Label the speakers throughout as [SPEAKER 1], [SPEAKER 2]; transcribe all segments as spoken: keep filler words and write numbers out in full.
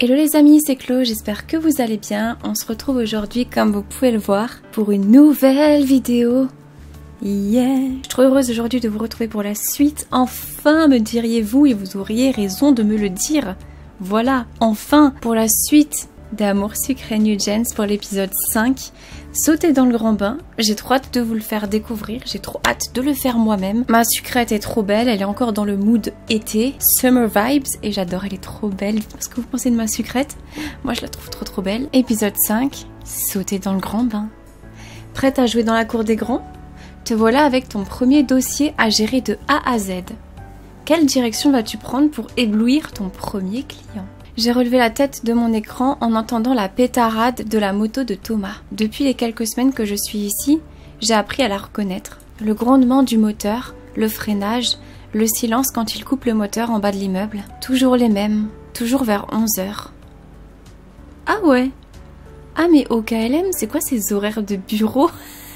[SPEAKER 1] Hello les amis, c'est Chloé, j'espère que vous allez bien. On se retrouve aujourd'hui, comme vous pouvez le voir, pour une nouvelle vidéo. Yeah! Je suis trop heureuse aujourd'hui de vous retrouver pour la suite. Enfin, me diriez-vous, et vous auriez raison de me le dire. Voilà, enfin, pour la suite d'Amour Sucré New Gens pour l'épisode cinq. Sautez dans le grand bain, j'ai trop hâte de vous le faire découvrir, j'ai trop hâte de le faire moi-même. Ma sucrète est trop belle, elle est encore dans le mood été, summer vibes, et j'adore, elle est trop belle. Qu'est-ce que vous pensez de ma sucrète? Moi je la trouve trop trop belle. Épisode cinq, sautez dans le grand bain. Prête à jouer dans la cour des grands? Te voilà avec ton premier dossier à gérer de A à Z. Quelle direction vas-tu prendre pour éblouir ton premier client? J'ai relevé la tête de mon écran en entendant la pétarade de la moto de Thomas. Depuis les quelques semaines que je suis ici, j'ai appris à la reconnaître. Le grondement du moteur, le freinage, le silence quand il coupe le moteur en bas de l'immeuble. Toujours les mêmes, toujours vers onze heures. Ah ouais? Ah mais au K L M, c'est quoi ces horaires de bureau?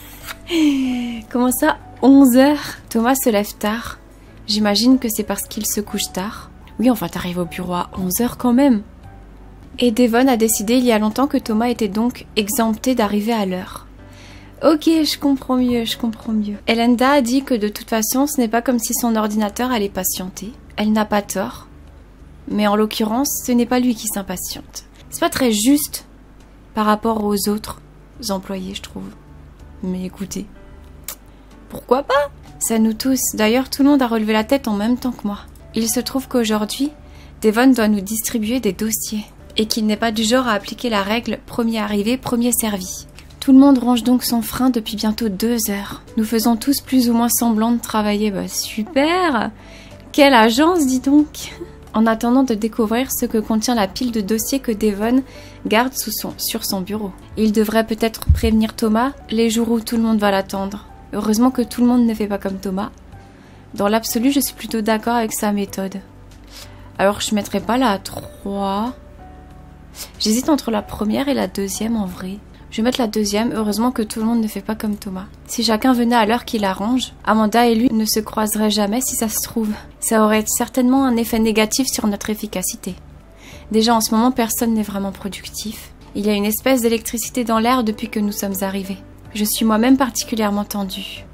[SPEAKER 1] Comment ça, onze heures? Thomas se lève tard. J'imagine que c'est parce qu'il se couche tard. Oui, enfin, t'arrives au bureau à onze heures quand même. Et Devon a décidé il y a longtemps que Thomas était donc exempté d'arriver à l'heure. Ok, je comprends mieux, je comprends mieux. Elenda a dit que de toute façon, ce n'est pas comme si son ordinateur allait patienter. Elle n'a pas tort. Mais en l'occurrence, ce n'est pas lui qui s'impatiente. C'est pas très juste par rapport aux autres employés, je trouve. Mais écoutez, pourquoi pas? C'est à nous tous. D'ailleurs, tout le monde a relevé la tête en même temps que moi. Il se trouve qu'aujourd'hui, Devon doit nous distribuer des dossiers et qu'il n'est pas du genre à appliquer la règle premier arrivé, premier servi. Tout le monde range donc son frein depuis bientôt deux heures. Nous faisons tous plus ou moins semblant de travailler. Bah super! Quelle agence, dis donc! En attendant de découvrir ce que contient la pile de dossiers que Devon garde sous son, sur son bureau. Il devrait peut-être prévenir Thomas les jours où tout le monde va l'attendre. Heureusement que tout le monde ne fait pas comme Thomas. Dans l'absolu, je suis plutôt d'accord avec sa méthode. Alors, je ne mettrai pas la trois. J'hésite entre la première et la deuxième, en vrai. Je vais mettre la deuxième. Heureusement que tout le monde ne fait pas comme Thomas. Si chacun venait à l'heure qu'il arrange, Amanda et lui ne se croiseraient jamais si ça se trouve. Ça aurait certainement un effet négatif sur notre efficacité. Déjà, en ce moment, personne n'est vraiment productif. Il y a une espèce d'électricité dans l'air depuis que nous sommes arrivés. Je suis moi-même particulièrement tendue.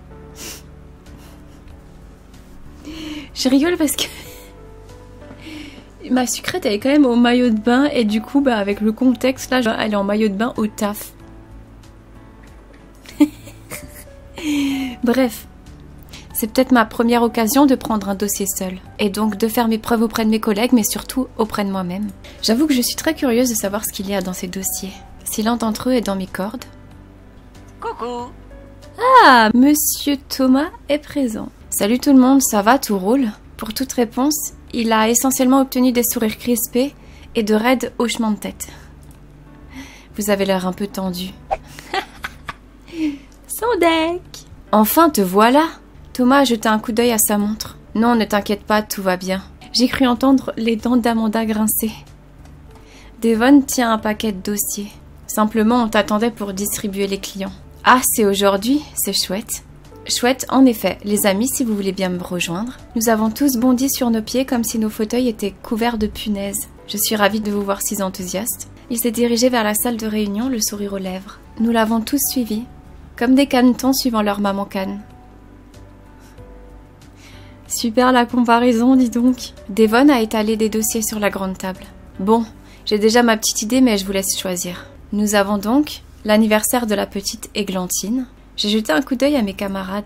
[SPEAKER 1] Je rigole parce que ma sucrète elle est quand même au maillot de bain et du coup bah avec le contexte là genre, elle est en maillot de bain au taf. Bref, c'est peut-être ma première occasion de prendre un dossier seul et donc de faire mes preuves auprès de mes collègues mais surtout auprès de moi-même. J'avoue que je suis très curieuse de savoir ce qu'il y a dans ces dossiers. Si l'un d'entre eux est dans mes cordes. Coucou. Ah, Monsieur Thomas est présent. Salut tout le monde, ça va, tout roule? Pour toute réponse, il a essentiellement obtenu des sourires crispés et de raides hochements de tête. Vous avez l'air un peu tendu. Son deck. Enfin, te voilà. Thomas a jeté un coup d'œil à sa montre. Non, ne t'inquiète pas, tout va bien. J'ai cru entendre les dents d'Amanda grincer. Devon tient un paquet de dossiers. Simplement, on t'attendait pour distribuer les clients. Ah, c'est aujourd'hui, c'est chouette. Chouette, en effet, les amis, si vous voulez bien me rejoindre. Nous avons tous bondi sur nos pieds comme si nos fauteuils étaient couverts de punaises. Je suis ravie de vous voir si enthousiaste. Il s'est dirigé vers la salle de réunion, le sourire aux lèvres. Nous l'avons tous suivi, comme des canetons suivant leur maman canne. Super la comparaison, dis donc. Devon a étalé des dossiers sur la grande table. Bon, j'ai déjà ma petite idée, mais je vous laisse choisir. Nous avons donc l'anniversaire de la petite Églantine. J'ai jeté un coup d'œil à mes camarades.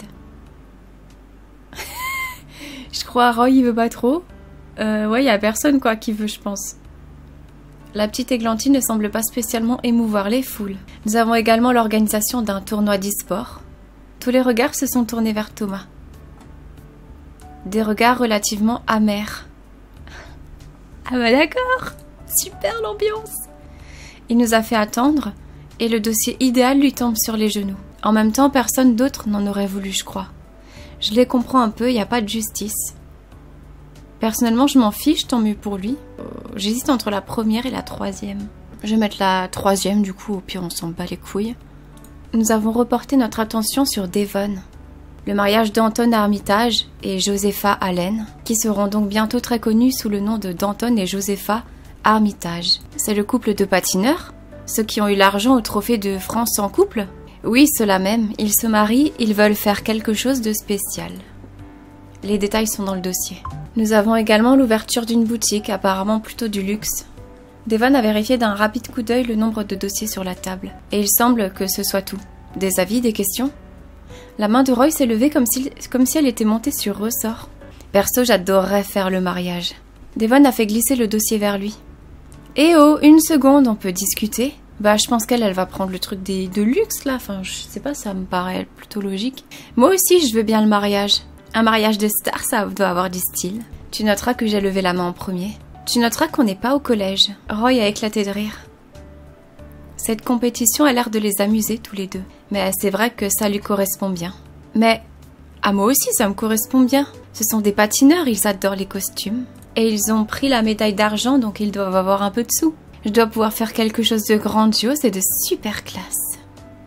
[SPEAKER 1] Je crois Roy il veut pas trop. Euh, ouais, il y a personne quoi qui veut, je pense. La petite Églantine ne semble pas spécialement émouvoir les foules. Nous avons également l'organisation d'un tournoi d'e-sport. Tous les regards se sont tournés vers Thomas. Des regards relativement amers. Ah bah d'accord. Super l'ambiance. Il nous a fait attendre et le dossier idéal lui tombe sur les genoux. En même temps, personne d'autre n'en aurait voulu, je crois. Je les comprends un peu, il n'y a pas de justice. Personnellement, je m'en fiche, tant mieux pour lui. Euh, J'hésite entre la première et la troisième. Je vais mettre la troisième, du coup, au pire, on s'en bat les couilles. Nous avons reporté notre attention sur Devon. Le mariage d'Anton Armitage et Josepha Allen, qui seront donc bientôt très connus sous le nom de Danton et Josepha Armitage. C'est le couple de patineurs? Ceux qui ont eu l'argent au trophée de France en couple? Oui, ceux-là même. Ils se marient, ils veulent faire quelque chose de spécial. Les détails sont dans le dossier. Nous avons également l'ouverture d'une boutique, apparemment plutôt du luxe. Devon a vérifié d'un rapide coup d'œil le nombre de dossiers sur la table. Et il semble que ce soit tout. Des avis, des questions? La main de Roy s'est levée comme si, comme si elle était montée sur ressort. Perso, j'adorerais faire le mariage. Devon a fait glisser le dossier vers lui. Eh oh, une seconde, on peut discuter? Bah, je pense qu'elle, elle va prendre le truc des, de luxe, là. Enfin, je sais pas, ça me paraît plutôt logique. Moi aussi, je veux bien le mariage. Un mariage de star, ça doit avoir du style. Tu noteras que j'ai levé la main en premier. Tu noteras qu'on n'est pas au collège. Roy a éclaté de rire. Cette compétition a l'air de les amuser tous les deux. Mais c'est vrai que ça lui correspond bien. Mais à moi aussi, ça me correspond bien. Ce sont des patineurs, ils adorent les costumes. Et ils ont pris la médaille d'argent, donc ils doivent avoir un peu de sous. Je dois pouvoir faire quelque chose de grandiose et de super classe.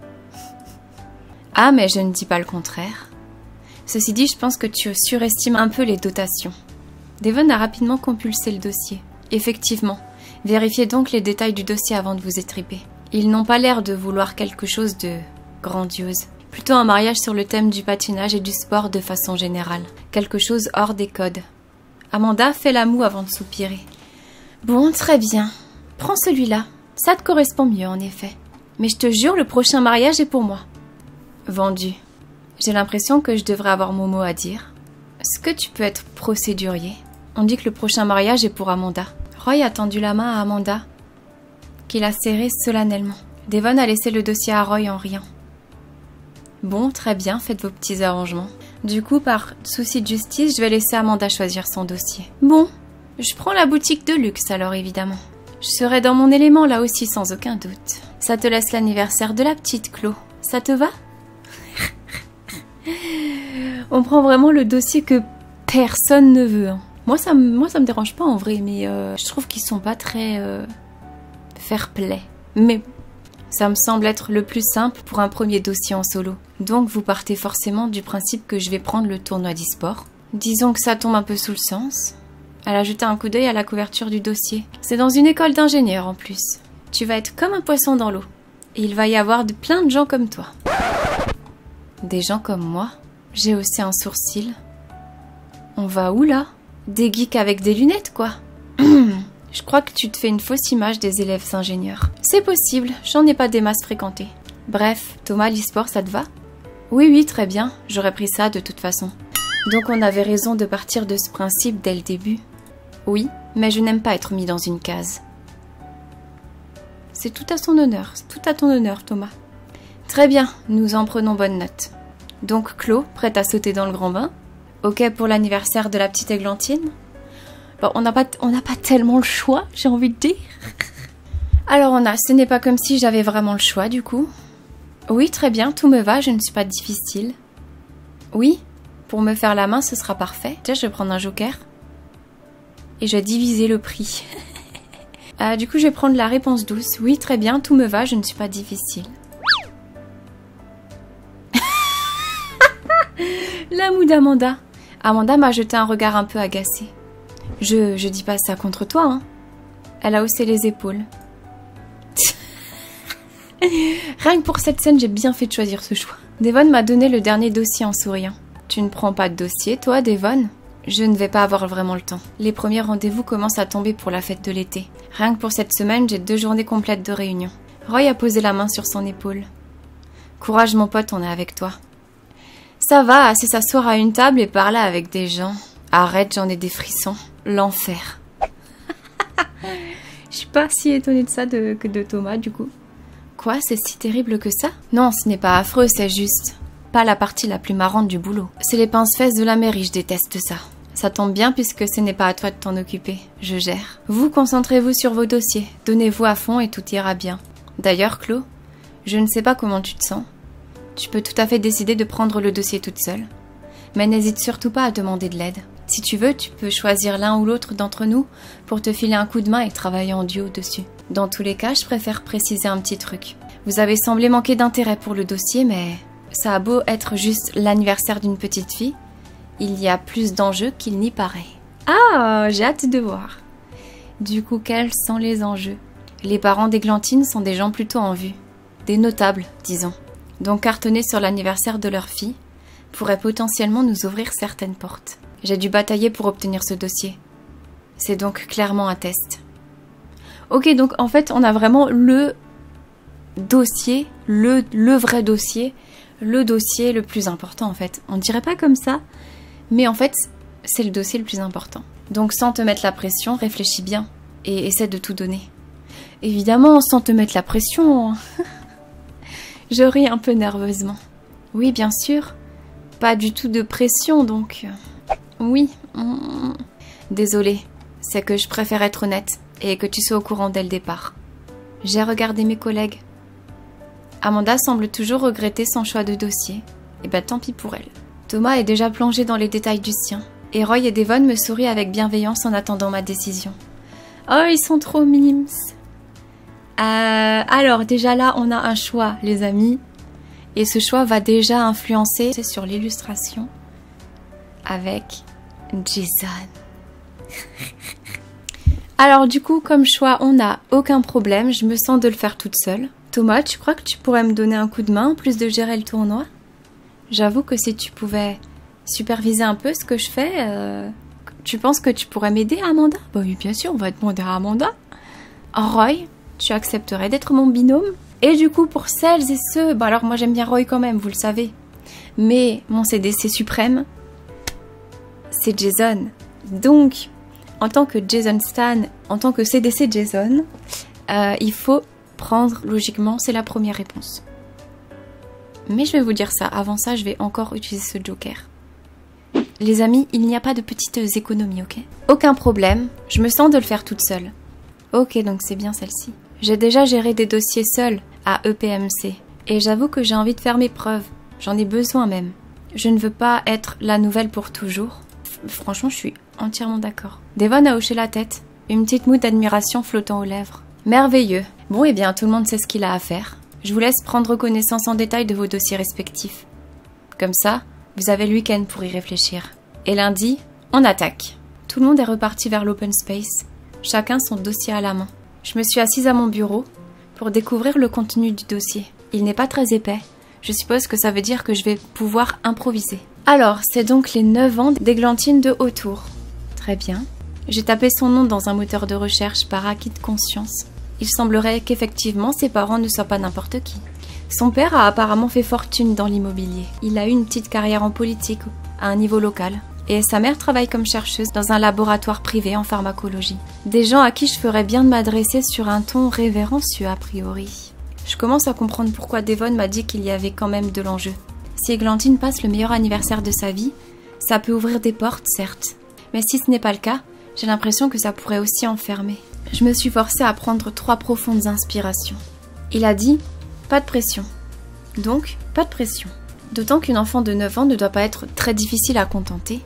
[SPEAKER 1] Ah, mais je ne dis pas le contraire. Ceci dit, je pense que tu surestimes un peu les dotations. Devon a rapidement compulsé le dossier. Effectivement, vérifiez donc les détails du dossier avant de vous étriper. Ils n'ont pas l'air de vouloir quelque chose de grandiose. Plutôt un mariage sur le thème du patinage et du sport de façon générale. Quelque chose hors des codes. Amanda fait la moue avant de soupirer. Bon, très bien. Prends celui-là. Ça te correspond mieux, en effet. Mais je te jure, le prochain mariage est pour moi. Vendu. J'ai l'impression que je devrais avoir mon mot à dire. Est-ce que tu peux être procédurier? On dit que le prochain mariage est pour Amanda. Roy a tendu la main à Amanda, qu'il a serré solennellement. Devon a laissé le dossier à Roy en riant. Bon, très bien, faites vos petits arrangements. Du coup, par souci de justice, je vais laisser Amanda choisir son dossier. Bon, je prends la boutique de luxe alors, évidemment. Je serai dans mon élément là aussi, sans aucun doute. Ça te laisse l'anniversaire de la petite Chloé. Ça te va? On prend vraiment le dossier que personne ne veut. Hein. Moi, ça me, moi, ça me dérange pas en vrai, mais euh, je trouve qu'ils sont pas très euh, fair-play. Mais ça me semble être le plus simple pour un premier dossier en solo. Donc, vous partez forcément du principe que je vais prendre le tournoi d'e-sport. Disons que ça tombe un peu sous le sens. Elle a jeté un coup d'œil à la couverture du dossier. C'est dans une école d'ingénieurs en plus. Tu vas être comme un poisson dans l'eau. Et il va y avoir de, plein de gens comme toi. Des gens comme moi? J'ai haussé un sourcil. On va où là? Des geeks avec des lunettes quoi. Je crois que tu te fais une fausse image des élèves ingénieurs. C'est possible, j'en ai pas des masses fréquentées. Bref, Thomas, l'e-sport ça te va? Oui oui, très bien, j'aurais pris ça de toute façon. Donc on avait raison de partir de ce principe dès le début. Oui, mais je n'aime pas être mis dans une case. C'est tout à son honneur, tout à ton honneur Thomas. Très bien, nous en prenons bonne note. Donc Chloé, prête à sauter dans le grand bain? Ok pour l'anniversaire de la petite Églantine? Bon, on n'a pas, on n'a pas tellement le choix, j'ai envie de dire. Alors on a, ce n'est pas comme si j'avais vraiment le choix du coup. Oui, très bien, tout me va, je ne suis pas difficile. Oui, pour me faire la main, ce sera parfait. Tiens, je vais prendre un joker. Et je vais diviser le prix. euh, du coup, je vais prendre la réponse douce. Oui, très bien, tout me va, je ne suis pas difficile. La moue d'Amanda. Amanda m'a jeté un regard un peu agacé. Je, je dis pas ça contre toi, hein. Elle a haussé les épaules. Rien que pour cette scène, j'ai bien fait de choisir ce choix. Devon m'a donné le dernier dossier en souriant. Tu ne prends pas de dossier, toi, Devon? Je ne vais pas avoir vraiment le temps. Les premiers rendez-vous commencent à tomber pour la fête de l'été. Rien que pour cette semaine, j'ai deux journées complètes de réunion. Roy a posé la main sur son épaule. Courage, mon pote, on est avec toi. Ça va, c'est s'asseoir à une table et parler avec des gens. Arrête, j'en ai des frissons. L'enfer. Je suis pas si étonnée de ça de, que de Thomas, du coup. Quoi, c'est si terrible que ça? Non, ce n'est pas affreux, c'est juste pas la partie la plus marrante du boulot. C'est les pince-fesses de la mairie, je déteste ça. Ça tombe bien puisque ce n'est pas à toi de t'en occuper. Je gère. Vous, concentrez-vous sur vos dossiers. Donnez-vous à fond et tout ira bien. D'ailleurs, Chloé, je ne sais pas comment tu te sens. Tu peux tout à fait décider de prendre le dossier toute seule. Mais n'hésite surtout pas à demander de l'aide. Si tu veux, tu peux choisir l'un ou l'autre d'entre nous pour te filer un coup de main et travailler en duo dessus. Dans tous les cas, je préfère préciser un petit truc. Vous avez semblé manquer d'intérêt pour le dossier, mais ça a beau être juste l'anniversaire d'une petite fille, il y a plus d'enjeux qu'il n'y paraît. Ah, j'ai hâte de voir. Du coup, quels sont les enjeux? Les parents d'Églantine sont des gens plutôt en vue. Des notables, disons. Donc cartonner sur l'anniversaire de leur fille pourrait potentiellement nous ouvrir certaines portes. J'ai dû batailler pour obtenir ce dossier. C'est donc clairement un test. Ok, donc en fait, on a vraiment le dossier, le, le vrai dossier, le dossier le plus important en fait. On dirait pas comme ça, mais en fait, c'est le dossier le plus important. Donc sans te mettre la pression, réfléchis bien et essaie de tout donner. Évidemment, sans te mettre la pression. Je ris un peu nerveusement. Oui, bien sûr. Pas du tout de pression, donc... Oui. Désolée. C'est que je préfère être honnête et que tu sois au courant dès le départ. J'ai regardé mes collègues. Amanda semble toujours regretter son choix de dossier. Et ben tant pis pour elle. Thomas est déjà plongé dans les détails du sien. Et Roy et Devon me sourient avec bienveillance en attendant ma décision. Oh, ils sont trop mimes. Euh, alors, déjà là, on a un choix, les amis. Et ce choix va déjà influencer sur l'illustration avec Jason. Alors, du coup, comme choix, on n'a aucun problème. Je me sens de le faire toute seule. Thomas, tu crois que tu pourrais me donner un coup de main en plus de gérer le tournoi? J'avoue que si tu pouvais superviser un peu ce que je fais, euh, tu penses que tu pourrais m'aider, Amanda? Bah oui, bien sûr, on va demander à Amanda. Roy, tu accepterais d'être mon binôme? Et du coup, pour celles et ceux... Bah alors, moi, j'aime bien Roy quand même, vous le savez. Mais mon C D C suprême, c'est Jason. Donc, en tant que Jason Stan, en tant que C D C Jason, euh, il faut prendre, logiquement, c'est la première réponse. Mais je vais vous dire ça. Avant ça, je vais encore utiliser ce joker. Les amis, il n'y a pas de petites économies, ok? Aucun problème, je me sens de le faire toute seule. Ok, donc c'est bien celle-ci. J'ai déjà géré des dossiers seuls à E P M C. Et j'avoue que j'ai envie de faire mes preuves. J'en ai besoin même. Je ne veux pas être la nouvelle pour toujours. F- franchement, je suis entièrement d'accord. Devon a hoché la tête. Une petite moue d'admiration flottant aux lèvres. Merveilleux. Bon, eh bien, tout le monde sait ce qu'il a à faire. Je vous laisse prendre connaissance en détail de vos dossiers respectifs. Comme ça, vous avez le week-end pour y réfléchir. Et lundi, on attaque. Tout le monde est reparti vers l'open space. Chacun son dossier à la main. Je me suis assise à mon bureau pour découvrir le contenu du dossier. Il n'est pas très épais. Je suppose que ça veut dire que je vais pouvoir improviser. Alors, c'est donc les neuf ans d'Églantine de Hautour. Très bien. J'ai tapé son nom dans un moteur de recherche par acquis de conscience. Il semblerait qu'effectivement ses parents ne soient pas n'importe qui. Son père a apparemment fait fortune dans l'immobilier. Il a eu une petite carrière en politique à un niveau local. Et sa mère travaille comme chercheuse dans un laboratoire privé en pharmacologie. Des gens à qui je ferais bien de m'adresser sur un ton révérencieux a priori. Je commence à comprendre pourquoi Devon m'a dit qu'il y avait quand même de l'enjeu. Si Églantine passe le meilleur anniversaire de sa vie, ça peut ouvrir des portes, certes. Mais si ce n'est pas le cas, j'ai l'impression que ça pourrait aussi enfermer. Je me suis forcée à prendre trois profondes inspirations. Il a dit « pas de pression ». Donc, pas de pression. D'autant qu'une enfant de neuf ans ne doit pas être très difficile à contenter.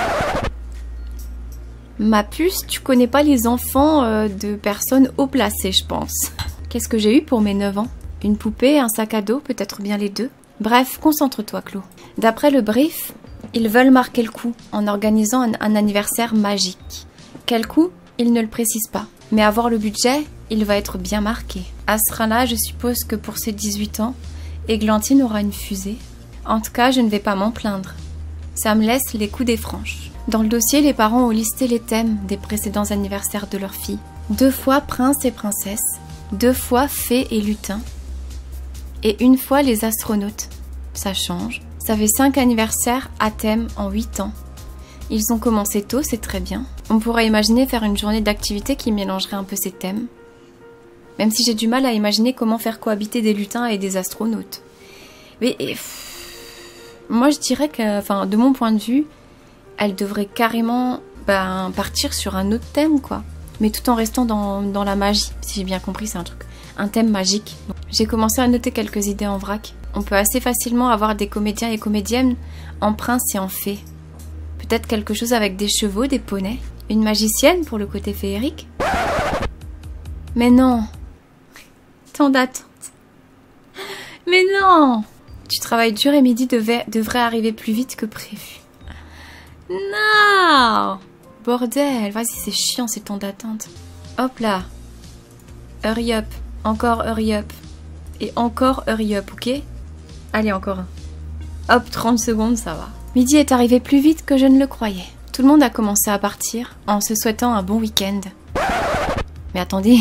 [SPEAKER 1] Ma puce, tu connais pas les enfants euh, de personnes haut placées, je pense. Qu'est-ce que j'ai eu pour mes neuf ans? Une poupée, un sac à dos, peut-être bien les deux. Bref, concentre-toi, Chloé. D'après le brief, ils veulent marquer le coup en organisant un, un anniversaire magique. Quel coup? Ils ne le précisent pas. Mais avoir le budget, il va être bien marqué. À ce train-là, je suppose que pour ses dix-huit ans, Églantine aura une fusée. En tout cas, je ne vais pas m'en plaindre. Ça me laisse les coups des franches. Dans le dossier, les parents ont listé les thèmes des précédents anniversaires de leur fille. Deux fois prince et princesse, deux fois fée et lutin, et une fois les astronautes. Ça change. Ça fait cinq anniversaires à thème en huit ans. Ils ont commencé tôt, c'est très bien. On pourrait imaginer faire une journée d'activité qui mélangerait un peu ces thèmes. Même si j'ai du mal à imaginer comment faire cohabiter des lutins et des astronautes. Mais et, pff, moi je dirais que, enfin, de mon point de vue, elle devrait carrément ben, partir sur un autre thème, quoi. Mais tout en restant dans, dans la magie. Si j'ai bien compris, c'est un truc, un thème magique. J'ai commencé à noter quelques idées en vrac. On peut assez facilement avoir des comédiens et comédiennes en prince et en fée. Peut-être quelque chose avec des chevaux, des poneys. Une magicienne pour le côté féerique. Mais non. Tant d'attente. Mais non. Tu travailles dur et midi devait, devrait arriver plus vite que prévu. Non. Bordel, vas-y, c'est chiant ces temps d'attente. Hop là. Hurry up. Encore hurry up. Et encore hurry up, ok? Allez, encore un. Hop, trente secondes, ça va. Midi est arrivé plus vite que je ne le croyais. Tout le monde a commencé à partir en se souhaitant un bon week-end. Mais attendez.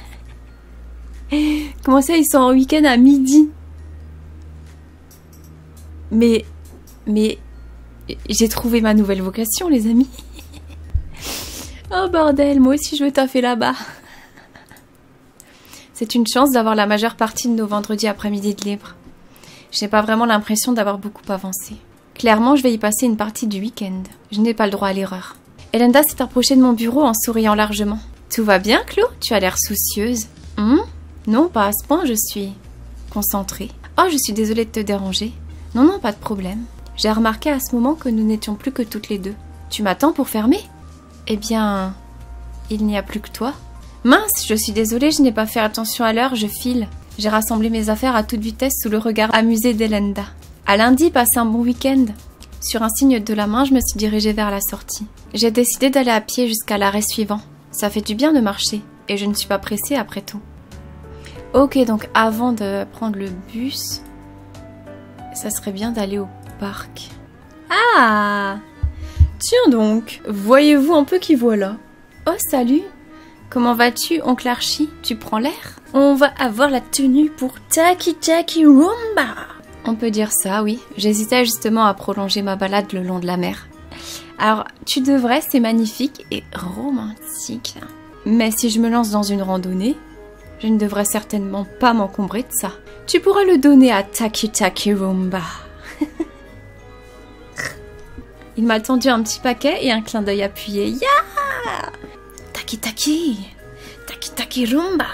[SPEAKER 1] Comment ça, ils sont en week-end à midi? Mais... Mais... J'ai trouvé ma nouvelle vocation, les amis. Oh bordel, moi aussi je veux taffer là-bas. C'est une chance d'avoir la majeure partie de nos vendredis après-midi de libre. Je n'ai pas vraiment l'impression d'avoir beaucoup avancé. Clairement, je vais y passer une partie du week-end. Je n'ai pas le droit à l'erreur. Elenda s'est approchée de mon bureau en souriant largement. Tout va bien, Chlo? Tu as l'air soucieuse. Hum? Non, pas à ce point, je suis concentrée. Oh, je suis désolée de te déranger. Non, non, pas de problème. J'ai remarqué à ce moment que nous n'étions plus que toutes les deux. Tu m'attends pour fermer? Eh bien, il n'y a plus que toi. Mince, je suis désolée, je n'ai pas fait attention à l'heure, je file. J'ai rassemblé mes affaires à toute vitesse sous le regard amusé d'Elenda. À lundi, passe un bon week-end. Sur un signe de la main, je me suis dirigée vers la sortie. J'ai décidé d'aller à pied jusqu'à l'arrêt suivant. Ça fait du bien de marcher, et je ne suis pas pressée après tout. Ok, donc avant de prendre le bus, ça serait bien d'aller au parc. Ah! Tiens donc, voyez-vous un peu qui voilà? Oh, salut! Comment vas-tu, oncle Archie? Tu prends l'air? On va avoir la tenue pour Taki Taki Rumba! On peut dire ça, oui. J'hésitais justement à prolonger ma balade le long de la mer. Alors, tu devrais, c'est magnifique et romantique. Mais si je me lance dans une randonnée, je ne devrais certainement pas m'encombrer de ça. Tu pourras le donner à Taki Taki Rumba. Il m'a tendu un petit paquet et un clin d'œil appuyé. Ya! Taki Taki! Taki Taki Rumba!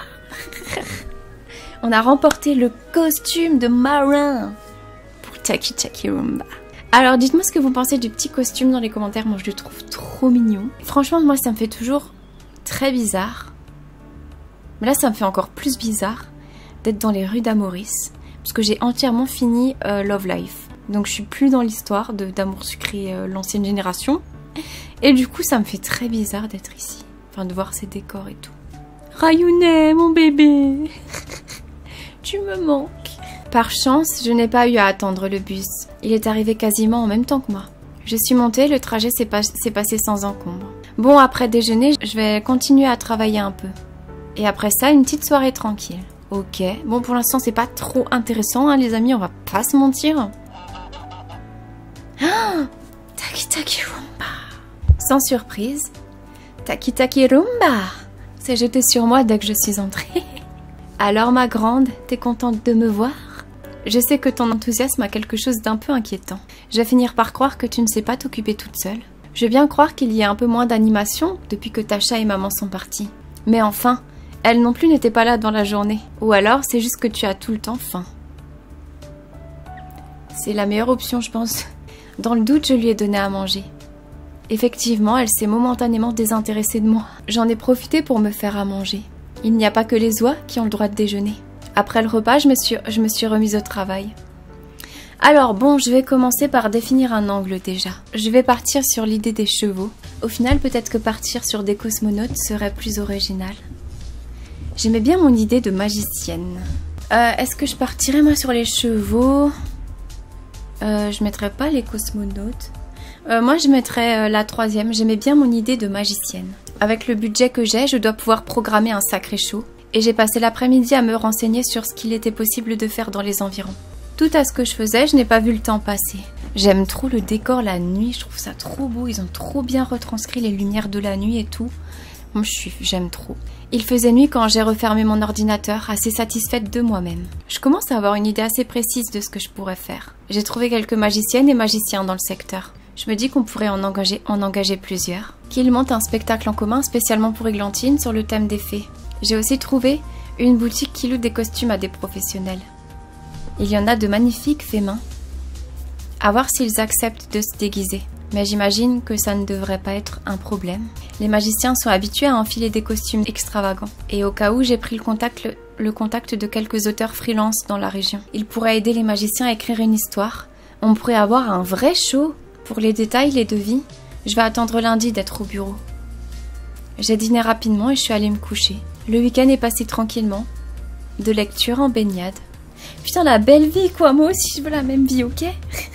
[SPEAKER 1] On a remporté le costume de marin pour Taki Taki Rumba. Alors dites-moi ce que vous pensez du petit costume dans les commentaires. Moi je le trouve trop mignon. Franchement moi ça me fait toujours très bizarre. Mais là ça me fait encore plus bizarre d'être dans les rues d'Amoris. Parce que j'ai entièrement fini euh, Love Life. Donc je suis plus dans l'histoire d'Amour Sucré euh, l'ancienne génération. Et du coup ça me fait très bizarre d'être ici. Enfin de voir ces décors et tout. Rayounet, mon bébé. Tu me manques. Par chance, je n'ai pas eu à attendre le bus. Il est arrivé quasiment en même temps que moi. Je suis montée, le trajet s'est pas, passé sans encombre. Bon, après déjeuner, je vais continuer à travailler un peu. Et après ça, une petite soirée tranquille. Ok. Bon, pour l'instant, c'est pas trop intéressant, hein, les amis, on va pas se mentir. Ah, Taki Taki Rumba. Sans surprise, Taki Taki Rumba s'est jeté sur moi dès que je suis entrée. Alors ma grande, t'es contente de me voir? Je sais que ton enthousiasme a quelque chose d'un peu inquiétant. Je vais finir par croire que tu ne sais pas t'occuper toute seule. Je veux bien croire qu'il y a un peu moins d'animation depuis que Tasha et maman sont partis. Mais enfin, elles non plus n'étaient pas là dans la journée. Ou alors c'est juste que tu as tout le temps faim. C'est la meilleure option je pense. Dans le doute, je lui ai donné à manger. Effectivement, elle s'est momentanément désintéressée de moi. J'en ai profité pour me faire à manger. Il n'y a pas que les oies qui ont le droit de déjeuner. Après le repas, je me suis, je me suis remise au travail. Alors bon, je vais commencer par définir un angle déjà. Je vais partir sur l'idée des chevaux. Au final, peut-être que partir sur des cosmonautes serait plus original. J'aimais bien mon idée de magicienne. Euh, Est-ce que je partirais moi sur les chevaux? euh, Je mettrais pas les cosmonautes. Euh, moi, je mettrais euh, la troisième. J'aimais bien mon idée de magicienne. Avec le budget que j'ai, je dois pouvoir programmer un sacré show. Et j'ai passé l'après-midi à me renseigner sur ce qu'il était possible de faire dans les environs. Tout à ce que je faisais, je n'ai pas vu le temps passer. J'aime trop le décor la nuit, je trouve ça trop beau. Ils ont trop bien retranscrit les lumières de la nuit et tout. Moi, je suis, j'aime trop. Il faisait nuit quand j'ai refermé mon ordinateur, assez satisfaite de moi-même. Je commence à avoir une idée assez précise de ce que je pourrais faire. J'ai trouvé quelques magiciennes et magiciens dans le secteur. Je me dis qu'on pourrait en engager, en engager plusieurs. Qu'ils montent un spectacle en commun spécialement pour Églantine sur le thème des fées. J'ai aussi trouvé une boutique qui loue des costumes à des professionnels. Il y en a de magnifiques faits main. À voir s'ils acceptent de se déguiser. Mais j'imagine que ça ne devrait pas être un problème. Les magiciens sont habitués à enfiler des costumes extravagants. Et au cas où, j'ai pris le contact, le, le contact de quelques auteurs freelance dans la région. Ils pourraient aider les magiciens à écrire une histoire. On pourrait avoir un vrai show. Pour les détails, les devis, je vais attendre lundi d'être au bureau. J'ai dîné rapidement et je suis allée me coucher. Le week-end est passé tranquillement. De lecture en baignade. Putain, la belle vie quoi, moi aussi je veux la même vie, ok?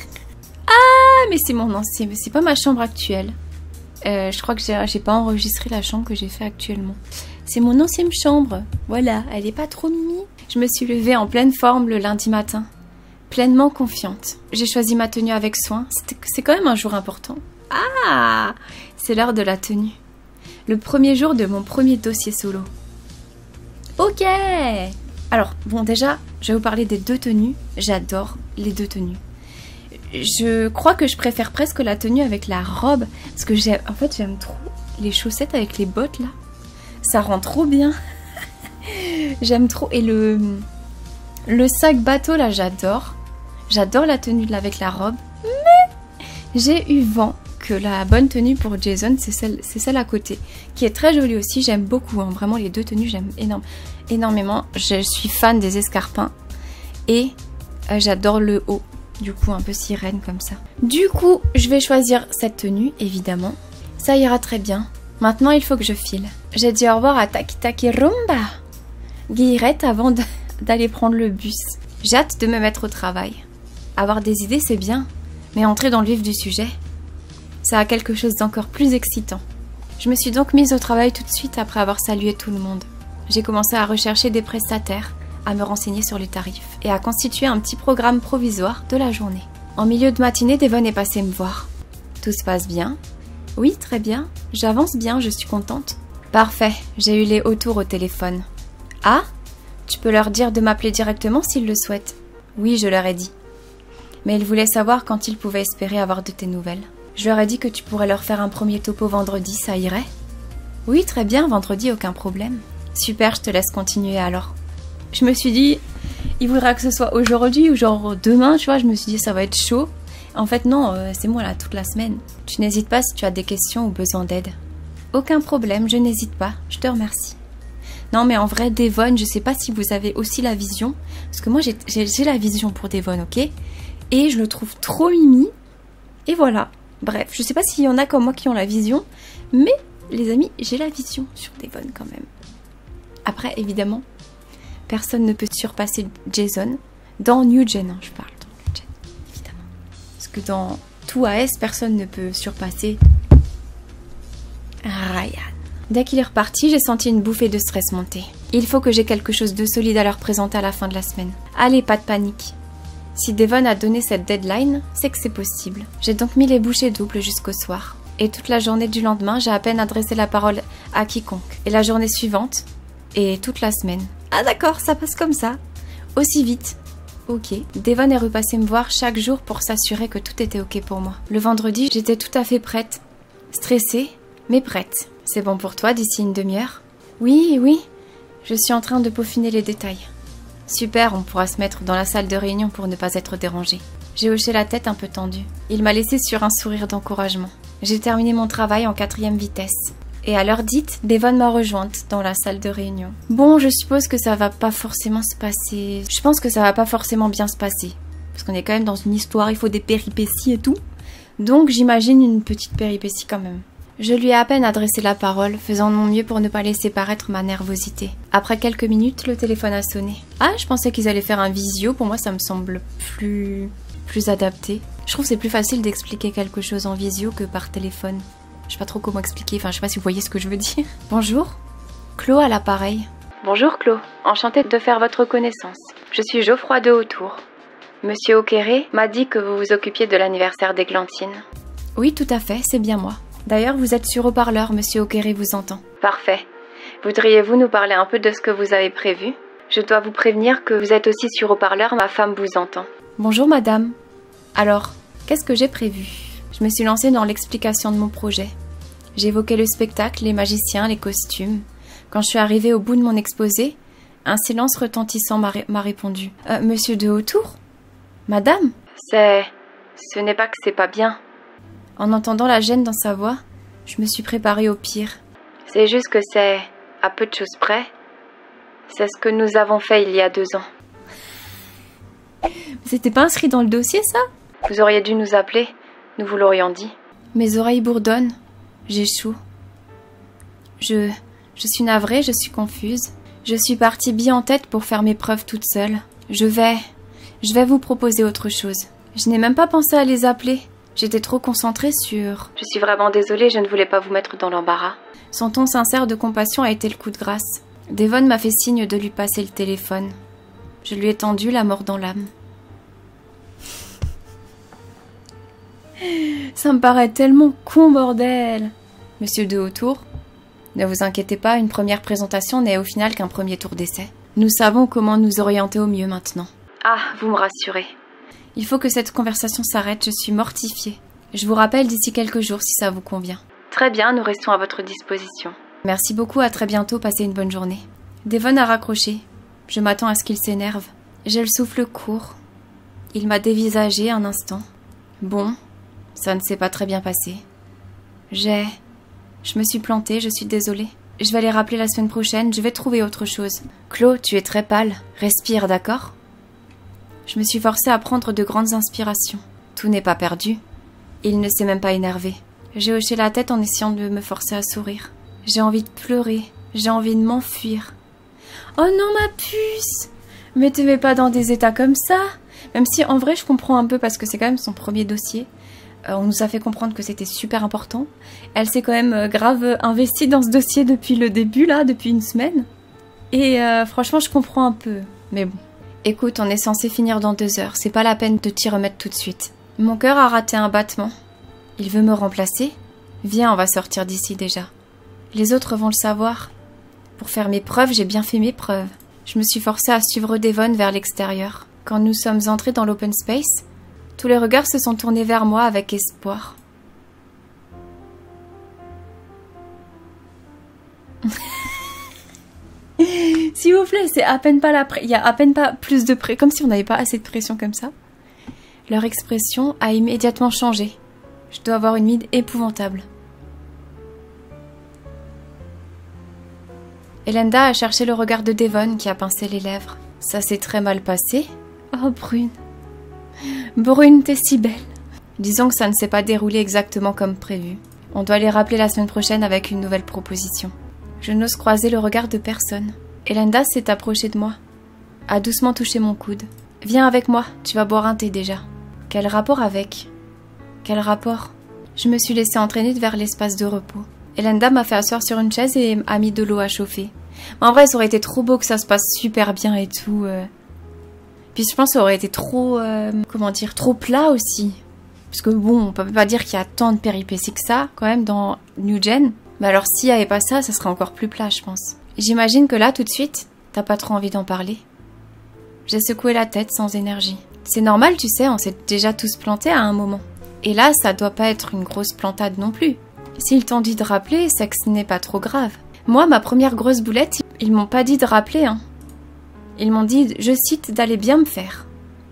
[SPEAKER 1] Ah, mais c'est mon ancien, c'est pas ma chambre actuelle. Euh, je crois que j'ai pas enregistré la chambre que j'ai fait actuellement. C'est mon ancienne chambre, voilà, elle est pas trop mimi. Je me suis levée en pleine forme le lundi matin, pleinement confiante. J'ai choisi ma tenue avec soin, c'est quand même un jour important. Ah, c'est l'heure de la tenue. Le premier jour de mon premier dossier solo. Ok. Alors, bon déjà, je vais vous parler des deux tenues. J'adore les deux tenues. Je crois que je préfère presque la tenue avec la robe. Parce que j'aime, en fait, j'aime trop les chaussettes avec les bottes là. Ça rend trop bien. J'aime trop. Et le, le sac bateau là, j'adore. J'adore la tenue là avec la robe. Mais j'ai eu vent que la bonne tenue pour Jason, c'est celle, c'est celle à côté. Qui est très jolie aussi. J'aime beaucoup. Hein. Vraiment, les deux tenues, j'aime énorme, énormément. Je suis fan des escarpins. Et euh, j'adore le haut. Du coup, un peu sirène comme ça. Du coup, je vais choisir cette tenue, évidemment. Ça ira très bien. Maintenant, il faut que je file. J'ai dit au revoir à Taki Taki Rumba Guillerette avant d'aller prendre le bus. J'ai hâte de me mettre au travail. Avoir des idées, c'est bien. Mais entrer dans le vif du sujet, ça a quelque chose d'encore plus excitant. Je me suis donc mise au travail tout de suite après avoir salué tout le monde. J'ai commencé à rechercher des prestataires, à me renseigner sur les tarifs et à constituer un petit programme provisoire de la journée. En milieu de matinée, Devon est passé me voir. Tout se passe bien? Oui, très bien. J'avance bien, je suis contente. Parfait, j'ai eu les autours au téléphone. Ah? Tu peux leur dire de m'appeler directement s'ils le souhaitent. Oui, je leur ai dit. Mais ils voulaient savoir quand ils pouvaient espérer avoir de tes nouvelles. Je leur ai dit que tu pourrais leur faire un premier topo vendredi, ça irait? Oui, très bien, vendredi, aucun problème. Super, je te laisse continuer alors. Je me suis dit, il voudra que ce soit aujourd'hui ou genre demain, tu vois, je me suis dit ça va être chaud. En fait non, euh, c'est moi là toute la semaine. Tu n'hésites pas si tu as des questions ou besoin d'aide. Aucun problème, je n'hésite pas, je te remercie. Non mais en vrai, Devon, je sais pas si vous avez aussi la vision, parce que moi j'ai la vision pour Devon, ok? Et je le trouve trop mimi, et voilà. Bref, je sais pas s'il y en a comme moi qui ont la vision, mais les amis, j'ai la vision sur Devon quand même. Après, évidemment, personne ne peut surpasser Jason. Dans New Gen, hein, je parle dans New Gen, évidemment. Parce que dans tout A S, personne ne peut surpasser Ryan. Dès qu'il est reparti, j'ai senti une bouffée de stress monter. Il faut que j'ai quelque chose de solide à leur présenter à la fin de la semaine. Allez, pas de panique. Si Devon a donné cette deadline, c'est que c'est possible. J'ai donc mis les bouchées doubles jusqu'au soir. Et toute la journée du lendemain, j'ai à peine adressé la parole à quiconque. Et la journée suivante, et toute la semaine. Ah d'accord, ça passe comme ça. Aussi vite. Ok. Devon est repassé me voir chaque jour pour s'assurer que tout était ok pour moi. Le vendredi, j'étais tout à fait prête. Stressée, mais prête. C'est bon pour toi d'ici une demi-heure? Oui, oui. Je suis en train de peaufiner les détails. Super, on pourra se mettre dans la salle de réunion pour ne pas être dérangé. J'ai hoché la tête un peu tendue. Il m'a laissé sur un sourire d'encouragement. J'ai terminé mon travail en quatrième vitesse. Et à l'heure dite, Devon m'a rejointe dans la salle de réunion. Bon, je suppose que ça va pas forcément se passer... Je pense que ça va pas forcément bien se passer. Parce qu'on est quand même dans une histoire, il faut des péripéties et tout. Donc j'imagine une petite péripétie quand même. Je lui ai à peine adressé la parole, faisant de mon mieux pour ne pas laisser paraître ma nervosité. Après quelques minutes, le téléphone a sonné. Ah, je pensais qu'ils allaient faire un visio, pour moi ça me semble plus... plus adapté. Je trouve que c'est plus facile d'expliquer quelque chose en visio que par téléphone. Je sais pas trop comment expliquer, enfin je sais pas si vous voyez ce que je veux dire. Bonjour, Chloé à l'appareil. Bonjour Chloé, enchantée de faire votre connaissance. Je suis Geoffroy de Hautour. Monsieur Oquéré m'a dit que vous vous occupiez de l'anniversaire d'Églantine. Oui, tout à fait, c'est bien moi. D'ailleurs, vous êtes sur haut-parleur, Monsieur Oquéré vous entend. Parfait. Voudriez-vous nous parler un peu de ce que vous avez prévu? Je dois vous prévenir que vous êtes aussi sur haut-parleur, ma femme vous entend. Bonjour madame. Alors, qu'est-ce que j'ai prévu? Je me suis lancée dans l'explication de mon projet. J'évoquais le spectacle, les magiciens, les costumes. Quand je suis arrivée au bout de mon exposé, un silence retentissant m'a ré répondu. Euh, Monsieur de Hautour? Madame? C'est... Ce n'est pas que c'est pas bien. En entendant la gêne dans sa voix, je me suis préparée au pire. C'est juste que c'est, à peu de choses près, c'est ce que nous avons fait il y a deux ans. C'était pas inscrit dans le dossier, ça? Vous auriez dû nous appeler, nous vous l'aurions dit. Mes oreilles bourdonnent, j'ai chaud. Je... je suis navrée, je suis confuse. Je suis partie bien en tête pour faire mes preuves toute seule. Je vais... je vais vous proposer autre chose. Je n'ai même pas pensé à les appeler. J'étais trop concentrée sur... Je suis vraiment désolée, je ne voulais pas vous mettre dans l'embarras. Son ton sincère de compassion a été le coup de grâce. Devon m'a fait signe de lui passer le téléphone. Je lui ai tendu la mort dans l'âme. Ça me paraît tellement con, bordel. Monsieur de Hautour, ne vous inquiétez pas, une première présentation n'est au final qu'un premier tour d'essai. Nous savons comment nous orienter au mieux maintenant. Ah, vous me rassurez. Il faut que cette conversation s'arrête, je suis mortifiée. Je vous rappelle d'ici quelques jours si ça vous convient. Très bien, nous restons à votre disposition. Merci beaucoup, à très bientôt, passez une bonne journée. Devon a raccroché. Je m'attends à ce qu'il s'énerve. J'ai le souffle court. Il m'a dévisagé un instant. Bon, ça ne s'est pas très bien passé. J'ai... Je me suis plantée, je suis désolée. Je vais les rappeler la semaine prochaine, je vais trouver autre chose. Chloé, tu es très pâle. Respire, d'accord? Je me suis forcée à prendre de grandes inspirations. Tout n'est pas perdu. Il ne s'est même pas énervé. J'ai hoché la tête en essayant de me forcer à sourire. J'ai envie de pleurer. J'ai envie de m'enfuir. Oh non, ma puce! Mais te mets pas dans des états comme ça. Même si, en vrai, je comprends un peu parce que c'est quand même son premier dossier. Euh, on nous a fait comprendre que c'était super important. Elle s'est quand même euh, grave investie dans ce dossier depuis le début, là, depuis une semaine. Et euh, franchement, je comprends un peu. Mais bon. Écoute, on est censé finir dans deux heures. C'est pas la peine de t'y remettre tout de suite. Mon cœur a raté un battement. Il veut me remplacer? Viens, on va sortir d'ici déjà. Les autres vont le savoir. Pour faire mes preuves, j'ai bien fait mes preuves. Je me suis forcée à suivre Devon vers l'extérieur. Quand nous sommes entrés dans l'open space, tous les regards se sont tournés vers moi avec espoir. S'il vous plaît, c'est à peine pas la pré... il y a à peine pas plus de pré... Comme si on n'avait pas assez de pression comme ça. Leur expression a immédiatement changé. Je dois avoir une mine épouvantable. Elenda a cherché le regard de Devon qui a pincé les lèvres. Ça s'est très mal passé. Oh, Brune. Brune, t'es si belle. Disons que ça ne s'est pas déroulé exactement comme prévu. On doit les rappeler la semaine prochaine avec une nouvelle proposition. Je n'ose croiser le regard de personne. Elenda s'est approchée de moi, a doucement touché mon coude. Viens avec moi, tu vas boire un thé déjà. Quel rapport avec? Quel rapport? Je me suis laissée entraîner vers l'espace de repos. Elenda m'a fait asseoir sur une chaise et a mis de l'eau à chauffer. En vrai, ça aurait été trop beau que ça se passe super bien et tout. Euh... Puis je pense que ça aurait été trop... Euh... Comment dire? Trop plat aussi. Parce que bon, on peut pas dire qu'il y a tant de péripéties que ça, quand même, dans New Gen. Mais alors, s'il n'y avait pas ça, ça serait encore plus plat, je pense. J'imagine que là, tout de suite, t'as pas trop envie d'en parler. J'ai secoué la tête sans énergie. C'est normal, tu sais, on s'est déjà tous plantés à un moment. Et là, ça doit pas être une grosse plantade non plus. S'ils t'ont dit de rappeler, c'est que ce n'est pas trop grave. Moi, ma première grosse boulette, ils m'ont pas dit de rappeler, hein. Ils m'ont dit, je cite, d'aller bien me faire.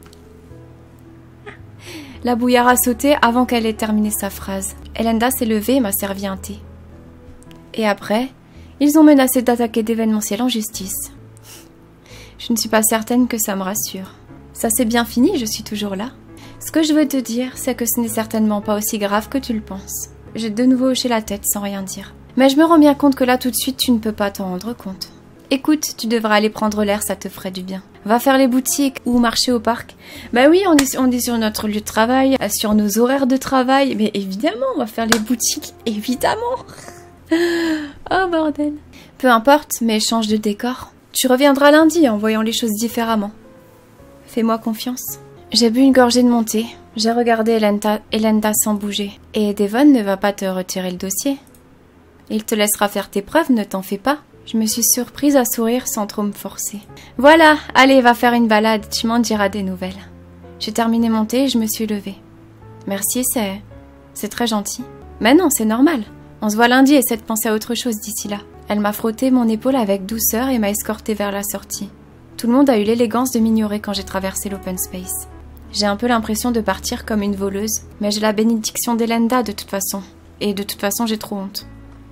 [SPEAKER 1] La bouillarde a sauté avant qu'elle ait terminé sa phrase. Elenda s'est levée et m'a servi un thé. Et après, ils ont menacé d'attaquer d'événementiel en justice. Je ne suis pas certaine que ça me rassure. Ça s'est bien fini, je suis toujours là. Ce que je veux te dire, c'est que ce n'est certainement pas aussi grave que tu le penses. J'ai de nouveau hoché la tête sans rien dire. Mais je me rends bien compte que là tout de suite tu ne peux pas t'en rendre compte. Écoute, tu devrais aller prendre l'air, ça te ferait du bien. Va faire les boutiques ou marcher au parc. Bah oui, on est, on est sur notre lieu de travail, sur nos horaires de travail. Mais évidemment, on va faire les boutiques, évidemment. Oh bordel. Peu importe, mais change de décor. Tu reviendras lundi en voyant les choses différemment. Fais-moi confiance. J'ai bu une gorgée de mon thé. J'ai regardé Elenda, Elenda sans bouger. Et Devon ne va pas te retirer le dossier. Il te laissera faire tes preuves, ne t'en fais pas. Je me suis surprise à sourire sans trop me forcer. Voilà, allez, va faire une balade, tu m'en diras des nouvelles. J'ai terminé mon thé et je me suis levée. Merci, c'est... c'est très gentil. Mais non, c'est normal. On se voit lundi, essaie de penser à autre chose d'ici là. Elle m'a frotté mon épaule avec douceur et m'a escortée vers la sortie. Tout le monde a eu l'élégance de m'ignorer quand j'ai traversé l'open space. J'ai un peu l'impression de partir comme une voleuse, mais j'ai la bénédiction d'Elenda de toute façon. Et de toute façon, j'ai trop honte.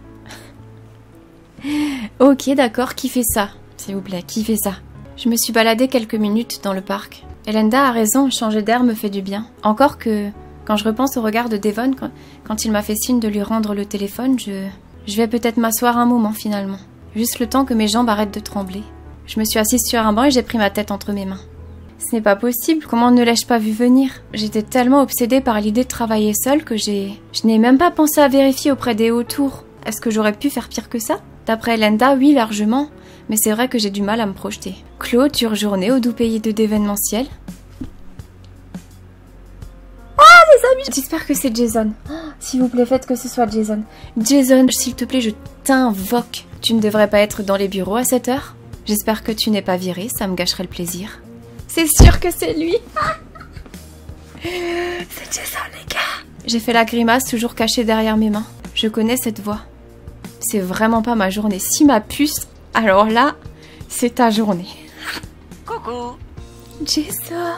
[SPEAKER 1] Ok, d'accord, qui fait ça? S'il vous plaît, qui fait ça? Je me suis baladée quelques minutes dans le parc. Elenda a raison, changer d'air me fait du bien. Encore que, quand je repense au regard de Devon, quand, quand il m'a fait signe de lui rendre le téléphone, je, Je vais peut-être m'asseoir un moment finalement. Juste le temps que mes jambes arrêtent de trembler. Je me suis assise sur un banc et j'ai pris ma tête entre mes mains. Ce n'est pas possible, comment ne l'ai-je pas vu venir? J'étais tellement obsédée par l'idée de travailler seule que j'ai... Je n'ai même pas pensé à vérifier auprès des autour. Est-ce que j'aurais pu faire pire que ça? D'après Lenda, oui, largement. Mais c'est vrai que j'ai du mal à me projeter. Claude, dure journée au doux pays de d'événementiel. Ah, les amis! J'espère que c'est Jason. Oh, s'il vous plaît, faites que ce soit Jason. Jason, s'il te plaît, je t'invoque. Tu ne devrais pas être dans les bureaux à cette heure? J'espère que tu n'es pas viré, ça me gâcherait le plaisir. C'est sûr que c'est lui. C'est Jason, les gars. J'ai fait la grimace, toujours cachée derrière mes mains. Je connais cette voix. C'est vraiment pas ma journée. Si ma puce, alors là, c'est ta journée.
[SPEAKER 2] Coucou.
[SPEAKER 1] Jason.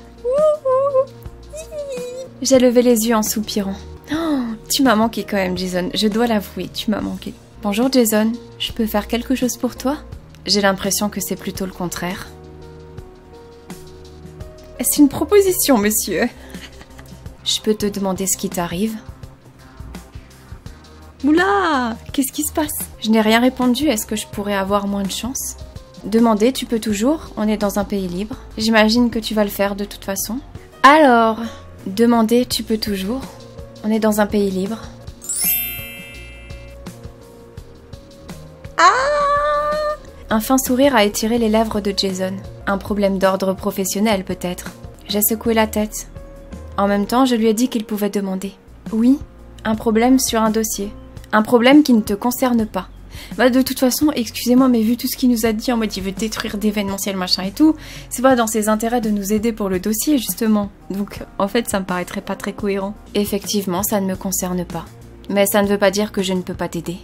[SPEAKER 1] J'ai levé les yeux en soupirant. Oh, tu m'as manqué quand même, Jason. Je dois l'avouer, tu m'as manqué. Bonjour, Jason. Je peux faire quelque chose pour toi? J'ai l'impression que c'est plutôt le contraire. Est-ce une proposition, monsieur? Je peux te demander ce qui t'arrive? Oula! Qu'est-ce qui se passe? Je n'ai rien répondu, est-ce que je pourrais avoir moins de chance? Demander, tu peux toujours, on est dans un pays libre. J'imagine que tu vas le faire de toute façon. Alors, demander, tu peux toujours, on est dans un pays libre. Ah! Un fin sourire a étiré les lèvres de Jason. Un problème d'ordre professionnel, peut-être. J'ai secoué la tête. En même temps, je lui ai dit qu'il pouvait demander. Oui, un problème sur un dossier. Un problème qui ne te concerne pas. Bah, de toute façon, excusez-moi, mais vu tout ce qu'il nous a dit, en mode il veut détruire d'événementiel, machin et tout, c'est pas dans ses intérêts de nous aider pour le dossier, justement. Donc, en fait, ça me paraîtrait pas très cohérent. Effectivement, ça ne me concerne pas. Mais ça ne veut pas dire que je ne peux pas t'aider.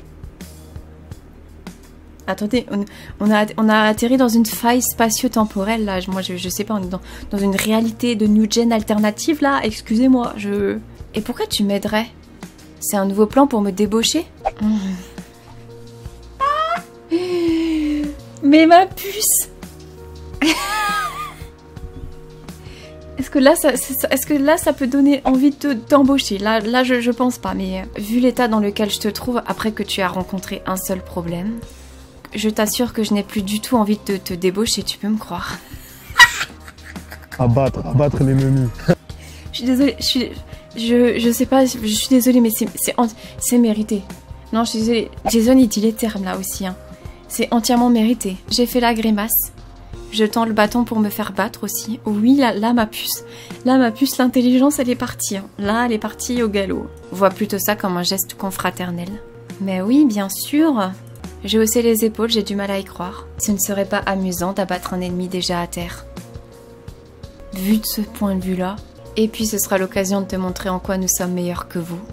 [SPEAKER 1] Attendez, on, on, a, on a atterri dans une faille spatio-temporelle, là. Moi, je, je sais pas, on est dans, dans une réalité de New Gen alternative, là. Excusez-moi, je... Et pourquoi tu m'aiderais? C'est un nouveau plan pour me débaucher? mmh. ah Mais ma puce. Est-ce que là, ça, est-ce que là, ça peut donner envie de t'embaucher? Là, là je, je pense pas, mais euh, vu l'état dans lequel je te trouve, après que tu as rencontré un seul problème... Je t'assure que je n'ai plus du tout envie de te débaucher, tu peux me croire.
[SPEAKER 3] Abattre, abattre l'ennemi.
[SPEAKER 1] Je suis désolée, je suis... Je, je sais pas, je suis désolée, mais c'est c'est mérité. Non, je suis désolée. Jason, il dit les termes, là, aussi. Hein. C'est entièrement mérité. J'ai fait la grimace. Je tends le bâton pour me faire battre, aussi. Oui, là, là ma puce. Là, ma puce, l'intelligence, elle est partie. Hein. Là, elle est partie au galop. Vois plutôt ça comme un geste confraternel. Mais oui, bien sûr. J'ai haussé les épaules, j'ai du mal à y croire. Ce ne serait pas amusant d'abattre un ennemi déjà à terre. Vu de ce point de vue-là, et puis ce sera l'occasion de te montrer en quoi nous sommes meilleurs que vous.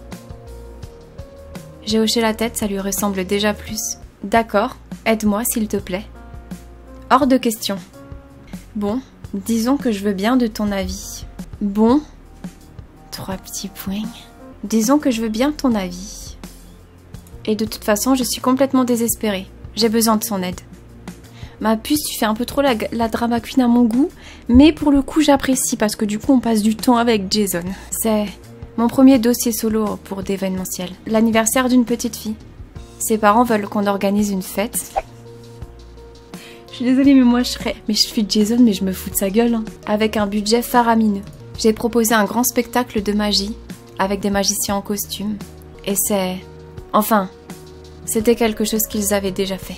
[SPEAKER 1] J'ai hoché la tête, ça lui ressemble déjà plus. D'accord, aide-moi s'il te plaît. Hors de question. Bon, disons que je veux bien de ton avis. Bon, trois petits points. Disons que je veux bien ton avis. Et de toute façon, je suis complètement désespérée. J'ai besoin de son aide. Ma puce, tu fais un peu trop la, la drama queen à mon goût, mais pour le coup, j'apprécie parce que du coup, on passe du temps avec Jason. C'est mon premier dossier solo pour d'événementiel. L'anniversaire d'une petite fille. Ses parents veulent qu'on organise une fête. Je suis désolée, mais moi, je serais... Mais je suis Jason, mais je me fous de sa gueule. Hein. Avec un budget faramineux. J'ai proposé un grand spectacle de magie, avec des magiciens en costume. Et c'est... Enfin, c'était quelque chose qu'ils avaient déjà fait.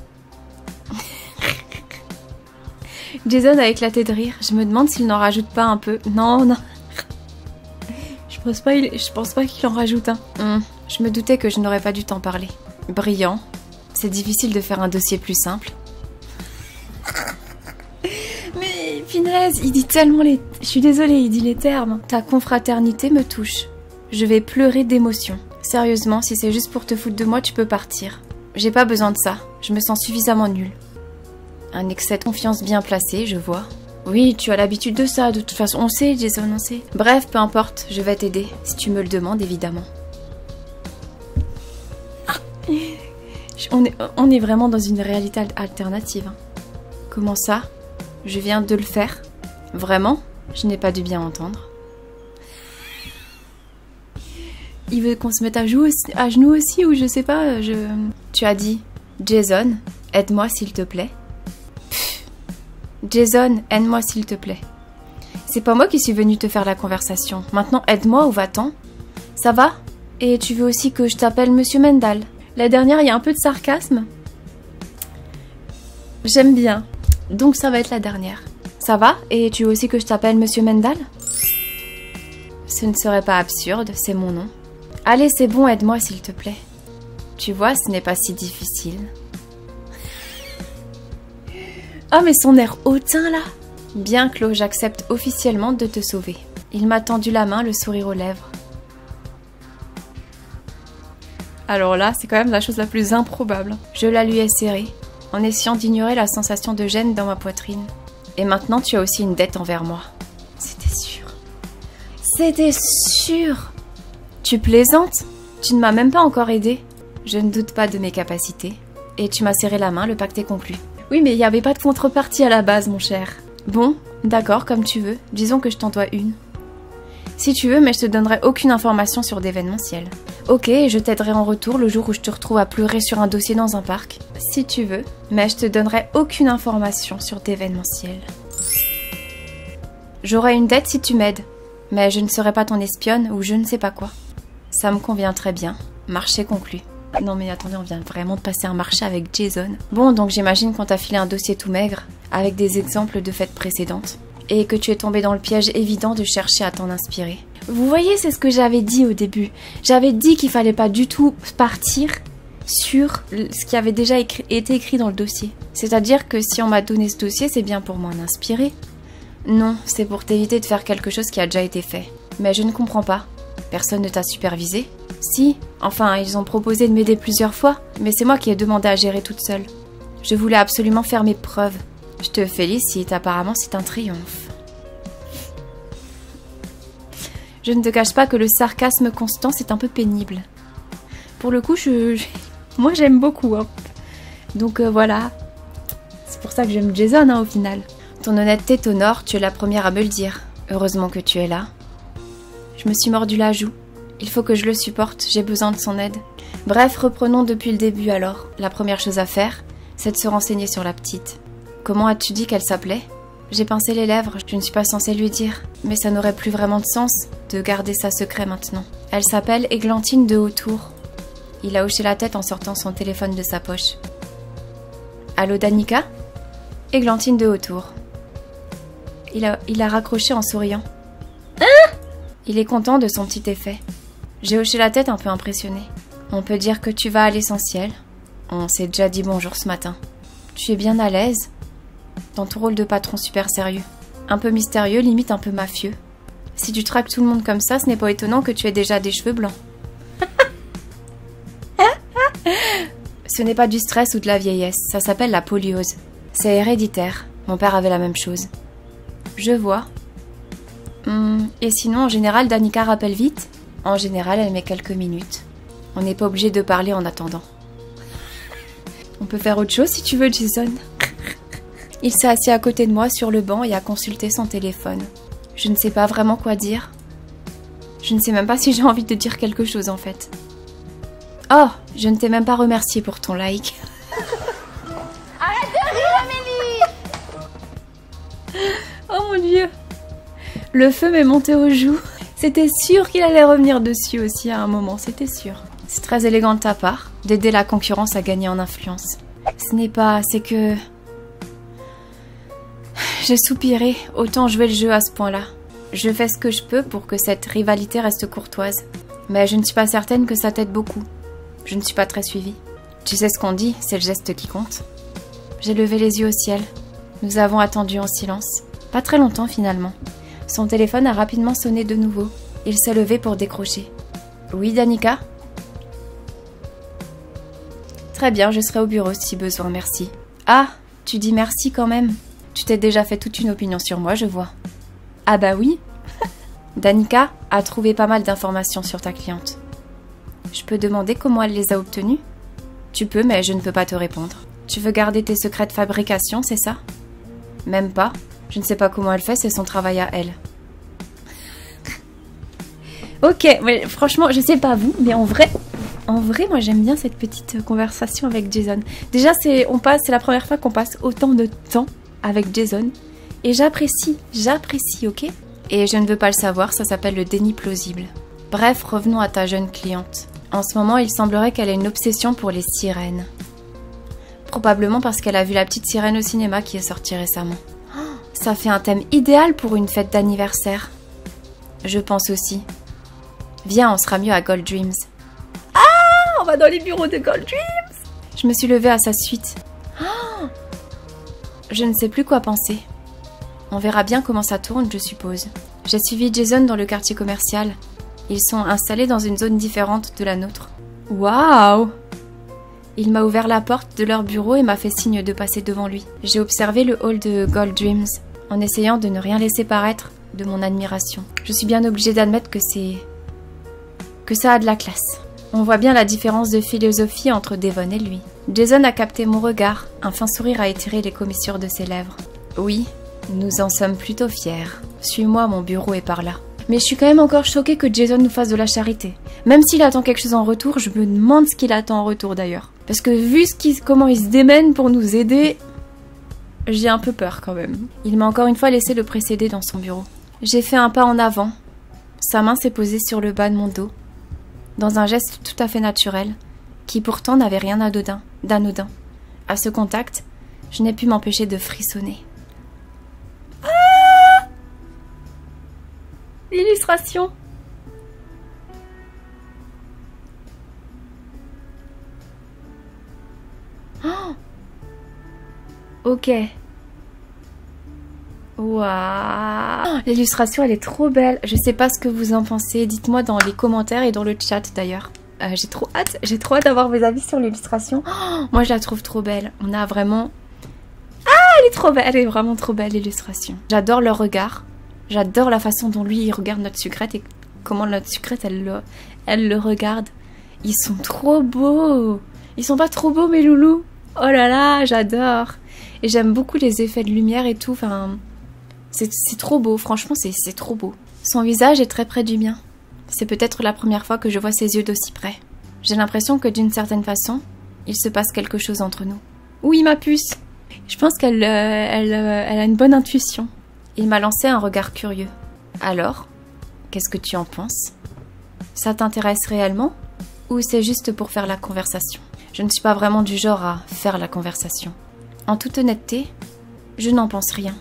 [SPEAKER 1] Jason a éclaté de rire. Je me demande s'il n'en rajoute pas un peu. Non, non. Je pense pas, il... je pense pas qu'il en rajoute un. Hum, je me doutais que je n'aurais pas dû t'en parler. Brillant. C'est difficile de faire un dossier plus simple. Mais finesse, il dit tellement les... Je suis désolée, il dit les termes. Ta confraternité me touche. Je vais pleurer d'émotion. Sérieusement, si c'est juste pour te foutre de moi, tu peux partir. J'ai pas besoin de ça. Je me sens suffisamment nulle. Un excès de confiance bien placé, je vois. Oui, tu as l'habitude de ça, de toute façon, on sait, Jason, on sait. Bref, peu importe, je vais t'aider, si tu me le demandes, évidemment. Ah. On est, on est vraiment dans une réalité alternative. Hein. Comment ça? Je viens de le faire? Vraiment? Je n'ai pas dû bien entendre. Il veut qu'on se mette à, jouer aussi, à genoux aussi ou je sais pas, je... Tu as dit, Jason, aide-moi s'il te plaît. Pff. Jason, aide-moi s'il te plaît. C'est pas moi qui suis venue te faire la conversation. Maintenant, aide-moi ou va-t'en. Ça va? Et tu veux aussi que je t'appelle Monsieur Mendal? La dernière, il y a un peu de sarcasme. J'aime bien. Donc ça va être la dernière. Ça va? Et tu veux aussi que je t'appelle Monsieur Mendal? Ce ne serait pas absurde, c'est mon nom. Allez, c'est bon, aide-moi s'il te plaît. Tu vois, ce n'est pas si difficile. Ah, mais son air hautain là! Bien, Chloé, j'accepte officiellement de te sauver. Il m'a tendu la main, le sourire aux lèvres. Alors là, c'est quand même la chose la plus improbable. Je la lui ai serrée, en essayant d'ignorer la sensation de gêne dans ma poitrine. Et maintenant, tu as aussi une dette envers moi. C'était sûr. C'était sûr! Tu plaisantes? Tu ne m'as même pas encore aidé. Je ne doute pas de mes capacités. Et tu m'as serré la main, le pacte est conclu. Oui, mais il n'y avait pas de contrepartie à la base, mon cher. Bon, d'accord, comme tu veux. Disons que je t'en dois une. Si tu veux, mais je te donnerai aucune information sur d'événementiel. Ok, je t'aiderai en retour le jour où je te retrouve à pleurer sur un dossier dans un parc. Si tu veux, mais je te donnerai aucune information sur d'événementiel. J'aurai une dette si tu m'aides, mais je ne serai pas ton espionne ou je ne sais pas quoi. Ça me convient très bien. Marché conclu. Non mais attendez, on vient vraiment de passer un marché avec Jason. Bon, donc j'imagine qu'on t'a filé un dossier tout maigre, avec des exemples de fêtes précédentes, et que tu es tombé dans le piège évident de chercher à t'en inspirer. Vous voyez, c'est ce que j'avais dit au début. J'avais dit qu'il fallait pas du tout partir sur ce qui avait déjà écrit, été écrit dans le dossier. C'est-à-dire que si on m'a donné ce dossier, c'est bien pour m'en inspirer. Non, c'est pour t'éviter de faire quelque chose qui a déjà été fait. Mais je ne comprends pas. Personne ne t'a supervisé? Si, enfin, ils ont proposé de m'aider plusieurs fois, mais c'est moi qui ai demandé à gérer toute seule. Je voulais absolument faire mes preuves. Je te félicite, apparemment c'est un triomphe. Je ne te cache pas que le sarcasme constant, c'est un peu pénible. Pour le coup, je, je... moi j'aime beaucoup. Hein. Donc euh, voilà, c'est pour ça que j'aime Jason hein, au final. Ton honnêteté t'honore, tu es la première à me le dire. Heureusement que tu es là. Je me suis mordu la joue. Il faut que je le supporte, j'ai besoin de son aide. Bref, reprenons depuis le début alors. La première chose à faire, c'est de se renseigner sur la petite. Comment as-tu dit qu'elle s'appelait? J'ai pincé les lèvres, je ne suis pas censée lui dire. Mais ça n'aurait plus vraiment de sens de garder ça secret maintenant. Elle s'appelle Églantine de Hautour. Il a hoché la tête en sortant son téléphone de sa poche. Allô Danica? Églantine de Hautour. Il a, il a raccroché en souriant. Hein? Il est content de son petit effet. J'ai hoché la tête un peu impressionnée. On peut dire que tu vas à l'essentiel. On s'est déjà dit bonjour ce matin. Tu es bien à l'aise dans ton rôle de patron super sérieux. Un peu mystérieux, limite un peu mafieux. Si tu traques tout le monde comme ça, ce n'est pas étonnant que tu aies déjà des cheveux blancs. Ce n'est pas du stress ou de la vieillesse, ça s'appelle la poliose. C'est héréditaire, mon père avait la même chose. Je vois. Hum, et sinon, en général, Danica rappelle vite? En général, elle met quelques minutes. On n'est pas obligé de parler en attendant. On peut faire autre chose si tu veux, Jason. Il s'est assis à côté de moi sur le banc et a consulté son téléphone. Je ne sais pas vraiment quoi dire. Je ne sais même pas si j'ai envie de dire quelque chose en fait. Oh, je ne t'ai même pas remercié pour ton like.
[SPEAKER 2] Arrête de rire, Amélie!
[SPEAKER 1] Oh mon dieu. Le feu m'est monté aux joues. C'était sûr qu'il allait revenir dessus aussi à un moment, c'était sûr. C'est très élégant de ta part d'aider la concurrence à gagner en influence. Ce n'est pas, c'est que... J'ai soupiré, autant jouer le jeu à ce point-là. Je fais ce que je peux pour que cette rivalité reste courtoise. Mais je ne suis pas certaine que ça t'aide beaucoup. Je ne suis pas très suivie. Tu sais ce qu'on dit, c'est le geste qui compte. J'ai levé les yeux au ciel. Nous avons attendu en silence. Pas très longtemps finalement. Son téléphone a rapidement sonné de nouveau. Il s'est levé pour décrocher. Oui, Danica? Très bien, je serai au bureau si besoin, merci. Ah, tu dis merci quand même. Tu t'es déjà fait toute une opinion sur moi, je vois. Ah bah oui. Danica a trouvé pas mal d'informations sur ta cliente. Je peux demander comment elle les a obtenues? Tu peux, mais je ne peux pas te répondre. Tu veux garder tes secrets de fabrication, c'est ça? Même pas. Je ne sais pas comment elle fait, c'est son travail à elle. Ok, mais franchement, je sais pas vous, mais en vrai, en vrai, moi j'aime bien cette petite conversation avec Jason. Déjà, c'est on passe, c'est la première fois qu'on passe autant de temps avec Jason, et j'apprécie, j'apprécie, ok? Et je ne veux pas le savoir, ça s'appelle le déni plausible. Bref, revenons à ta jeune cliente. En ce moment, il semblerait qu'elle ait une obsession pour les sirènes. Probablement parce qu'elle a vu la petite sirène au cinéma qui est sortie récemment. Oh, ça fait un thème idéal pour une fête d'anniversaire. Je pense aussi. Viens, on sera mieux à Gold Dreams. Ah, on va dans les bureaux de Gold Dreams. Je me suis levée à sa suite. Oh, je ne sais plus quoi penser. On verra bien comment ça tourne, je suppose. J'ai suivi Jason dans le quartier commercial. Ils sont installés dans une zone différente de la nôtre. Waouh! Il m'a ouvert la porte de leur bureau et m'a fait signe de passer devant lui. J'ai observé le hall de Gold Dreams, en essayant de ne rien laisser paraître de mon admiration. Je suis bien obligée d'admettre que c'est... que ça a de la classe. On voit bien la différence de philosophie entre Devon et lui. Jason a capté mon regard, un fin sourire a étiré les commissures de ses lèvres. Oui, nous en sommes plutôt fiers. Suis-moi, mon bureau est par là. Mais je suis quand même encore choquée que Jason nous fasse de la charité. Même s'il attend quelque chose en retour, je me demande ce qu'il attend en retour d'ailleurs. Parce que vu ce qu'il, comment il se démène pour nous aider, j'ai un peu peur quand même. Il m'a encore une fois laissé le précéder dans son bureau. J'ai fait un pas en avant. Sa main s'est posée sur le bas de mon dos, dans un geste tout à fait naturel, qui pourtant n'avait rien d'anodin. d'anodin. À ce contact, je n'ai pu m'empêcher de frissonner. Ah! L'illustration. Oh! Ok. Waouh! L'illustration, elle est trop belle. Je sais pas ce que vous en pensez. Dites-moi dans les commentaires et dans le chat d'ailleurs. Euh, j'ai trop hâte. J'ai trop hâte d'avoir vos avis sur l'illustration. Oh, moi, je la trouve trop belle. On a vraiment... Ah, elle est trop belle. Elle est vraiment trop belle, l'illustration. J'adore leur regard. J'adore la façon dont lui, il regarde notre sucrète et comment notre sucrète, elle le, elle le regarde. Ils sont trop beaux. Ils sont pas trop beaux, mes loulous? Oh là là, j'adore. Et j'aime beaucoup les effets de lumière et tout. Enfin... C'est trop beau, franchement c'est trop beau. Son visage est très près du mien. C'est peut-être la première fois que je vois ses yeux d'aussi près. J'ai l'impression que d'une certaine façon, il se passe quelque chose entre nous. Oui, ma puce. Je pense qu'elle euh, elle, euh, elle a une bonne intuition. Il m'a lancé un regard curieux. Alors, qu'est-ce que tu en penses? Ça t'intéresse réellement? Ou c'est juste pour faire la conversation? Je ne suis pas vraiment du genre à faire la conversation. En toute honnêteté, je n'en pense rien.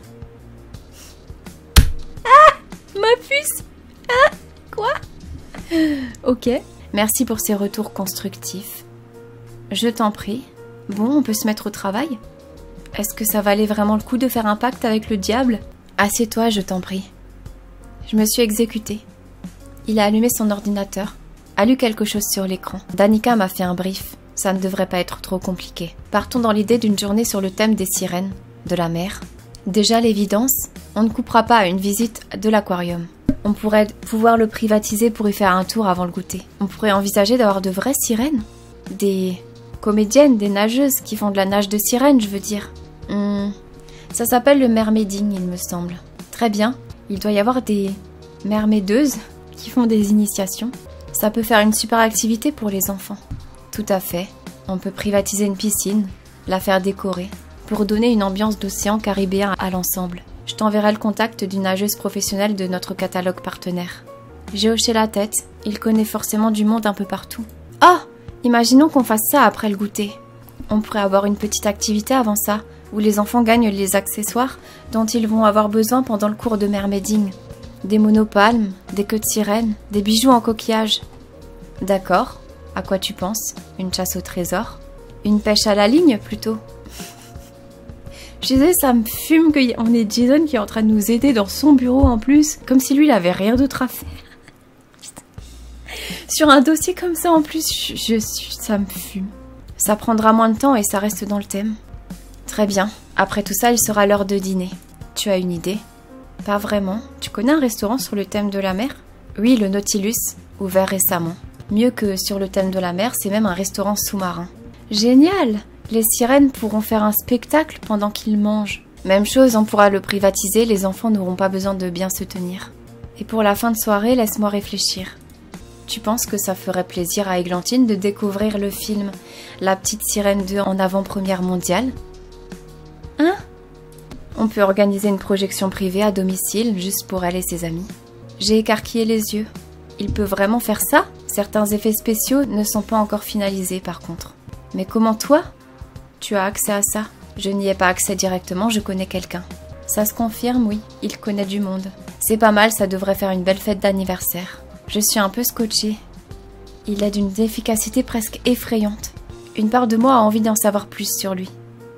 [SPEAKER 1] Ma puce! Ah! Quoi? Ok. Merci pour ces retours constructifs. Je t'en prie. Bon, on peut se mettre au travail? Est-ce que ça valait vraiment le coup de faire un pacte avec le diable? Assieds-toi, je t'en prie. Je me suis exécutée. Il a allumé son ordinateur, a lu quelque chose sur l'écran. Danica m'a fait un brief. Ça ne devrait pas être trop compliqué. Partons dans l'idée d'une journée sur le thème des sirènes, de la mer. Déjà, l'évidence, on ne coupera pas à une visite de l'aquarium. On pourrait pouvoir le privatiser pour y faire un tour avant le goûter. On pourrait envisager d'avoir de vraies sirènes. Des comédiennes, des nageuses qui font de la nage de sirène, je veux dire. Hmm. Ça s'appelle le mermaiding, il me semble. Très bien, il doit y avoir des mermaideuses qui font des initiations. Ça peut faire une super activité pour les enfants. Tout à fait. On peut privatiser une piscine, la faire décorer, pour donner une ambiance d'océan caribéen à l'ensemble. Je t'enverrai le contact d'une nageuse professionnelle de notre catalogue partenaire. J'ai hoché la tête, il connaît forcément du monde un peu partout. Oh! Imaginons qu'on fasse ça après le goûter. On pourrait avoir une petite activité avant ça, où les enfants gagnent les accessoires dont ils vont avoir besoin pendant le cours de mermaiding. Des monopalmes, des queues de sirène, des bijoux en coquillage. D'accord. À quoi tu penses? Une chasse au trésor? Une pêche à la ligne, plutôt? Je disais, ça me fume qu'on ait Jason qui est en train de nous aider dans son bureau en plus, comme si lui, il avait rien d'autre à faire. Sur un dossier comme ça en plus, je, je, ça me fume. Ça prendra moins de temps et ça reste dans le thème. Très bien. Après tout ça, il sera l'heure de dîner. Tu as une idée? Pas vraiment. Tu connais un restaurant sur le thème de la mer? Oui, le Nautilus, ouvert récemment. Mieux que sur le thème de la mer, c'est même un restaurant sous-marin. Génial! Les sirènes pourront faire un spectacle pendant qu'ils mangent. Même chose, on pourra le privatiser, les enfants n'auront pas besoin de bien se tenir. Et pour la fin de soirée, laisse-moi réfléchir. Tu penses que ça ferait plaisir à Églantine de découvrir le film La Petite Sirène deux en avant-première mondiale? Hein? On peut organiser une projection privée à domicile juste pour elle et ses amis. J'ai écarquillé les yeux. Il peut vraiment faire ça? Certains effets spéciaux ne sont pas encore finalisés par contre. Mais comment toi? Tu as accès à ça? Je n'y ai pas accès directement, je connais quelqu'un. Ça se confirme, oui, il connaît du monde. C'est pas mal, ça devrait faire une belle fête d'anniversaire. Je suis un peu scotchée. Il est d'une efficacité presque effrayante. Une part de moi a envie d'en savoir plus sur lui.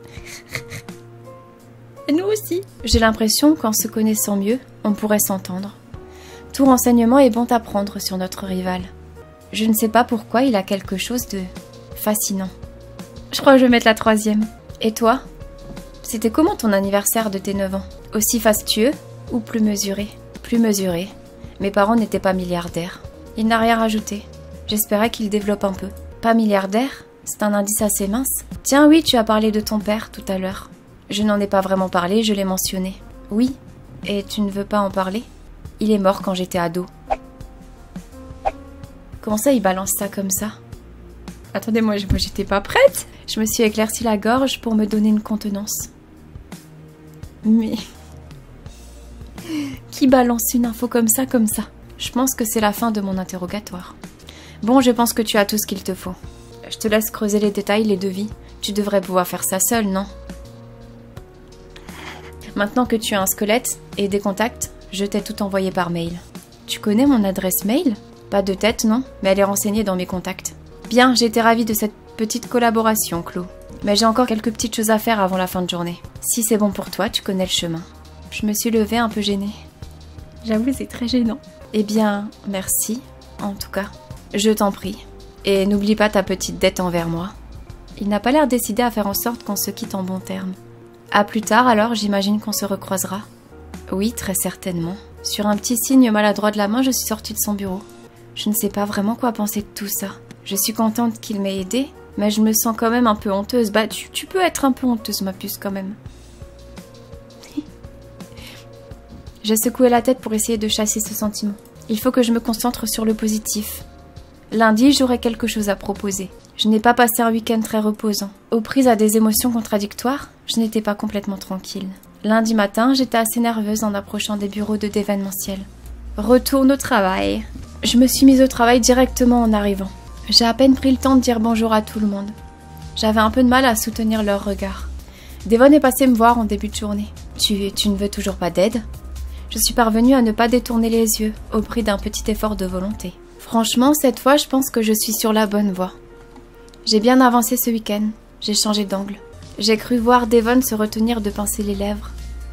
[SPEAKER 1] Et nous aussi. J'ai l'impression qu'en se connaissant mieux, on pourrait s'entendre. Tout renseignement est bon à prendre sur notre rival. Je ne sais pas pourquoi il a quelque chose de fascinant. Je crois que je vais mettre la troisième. Et toi? C'était comment ton anniversaire de tes neuf ans? Aussi fastueux ou plus mesuré? Plus mesuré. Mes parents n'étaient pas milliardaires. Il n'a rien rajouté. J'espérais qu'il développe un peu. Pas milliardaire? C'est un indice assez mince. Tiens, oui, tu as parlé de ton père tout à l'heure. Je n'en ai pas vraiment parlé, je l'ai mentionné. Oui, et tu ne veux pas en parler? Il est mort quand j'étais ado. Comment ça, il balance ça comme ça? Attendez, moi, moi j'étais pas prête. Je me suis éclairci la gorge pour me donner une contenance. Mais... qui balance une info comme ça, comme ça? Je pense que c'est la fin de mon interrogatoire. Bon, je pense que tu as tout ce qu'il te faut. Je te laisse creuser les détails, les devis. Tu devrais pouvoir faire ça seule, non? Maintenant que tu as un squelette et des contacts, je t'ai tout envoyé par mail. Tu connais mon adresse mail? Pas de tête, non, mais elle est renseignée dans mes contacts. Bien, j'étais ravie de cette petite collaboration, Chloé. Mais j'ai encore quelques petites choses à faire avant la fin de journée. Si c'est bon pour toi, tu connais le chemin. Je me suis levée un peu gênée. J'avoue, c'est très gênant. Eh bien, merci, en tout cas. Je t'en prie. Et n'oublie pas ta petite dette envers moi. Il n'a pas l'air décidé à faire en sorte qu'on se quitte en bons termes. À plus tard, alors, j'imagine qu'on se recroisera. Oui, très certainement. Sur un petit signe maladroit de la main, je suis sortie de son bureau. Je ne sais pas vraiment quoi penser de tout ça. Je suis contente qu'il m'ait aidée, mais je me sens quand même un peu honteuse. Bah, tu, tu peux être un peu honteuse, ma puce, quand même. J'ai secoué la tête pour essayer de chasser ce sentiment. Il faut que je me concentre sur le positif. Lundi, j'aurai quelque chose à proposer. Je n'ai pas passé un week-end très reposant. Aux prises à des émotions contradictoires, je n'étais pas complètement tranquille. Lundi matin, j'étais assez nerveuse en approchant des bureaux de d'événementiel. Retourne au travail. Je me suis mise au travail directement en arrivant. J'ai à peine pris le temps de dire bonjour à tout le monde. J'avais un peu de mal à soutenir leur regard. Devon est passé me voir en début de journée. Tu, tu ne veux toujours pas d'aide? Je suis parvenue à ne pas détourner les yeux, au prix d'un petit effort de volonté. Franchement, cette fois, je pense que je suis sur la bonne voie. J'ai bien avancé ce week-end. J'ai changé d'angle. J'ai cru voir Devon se retenir de pincer les lèvres.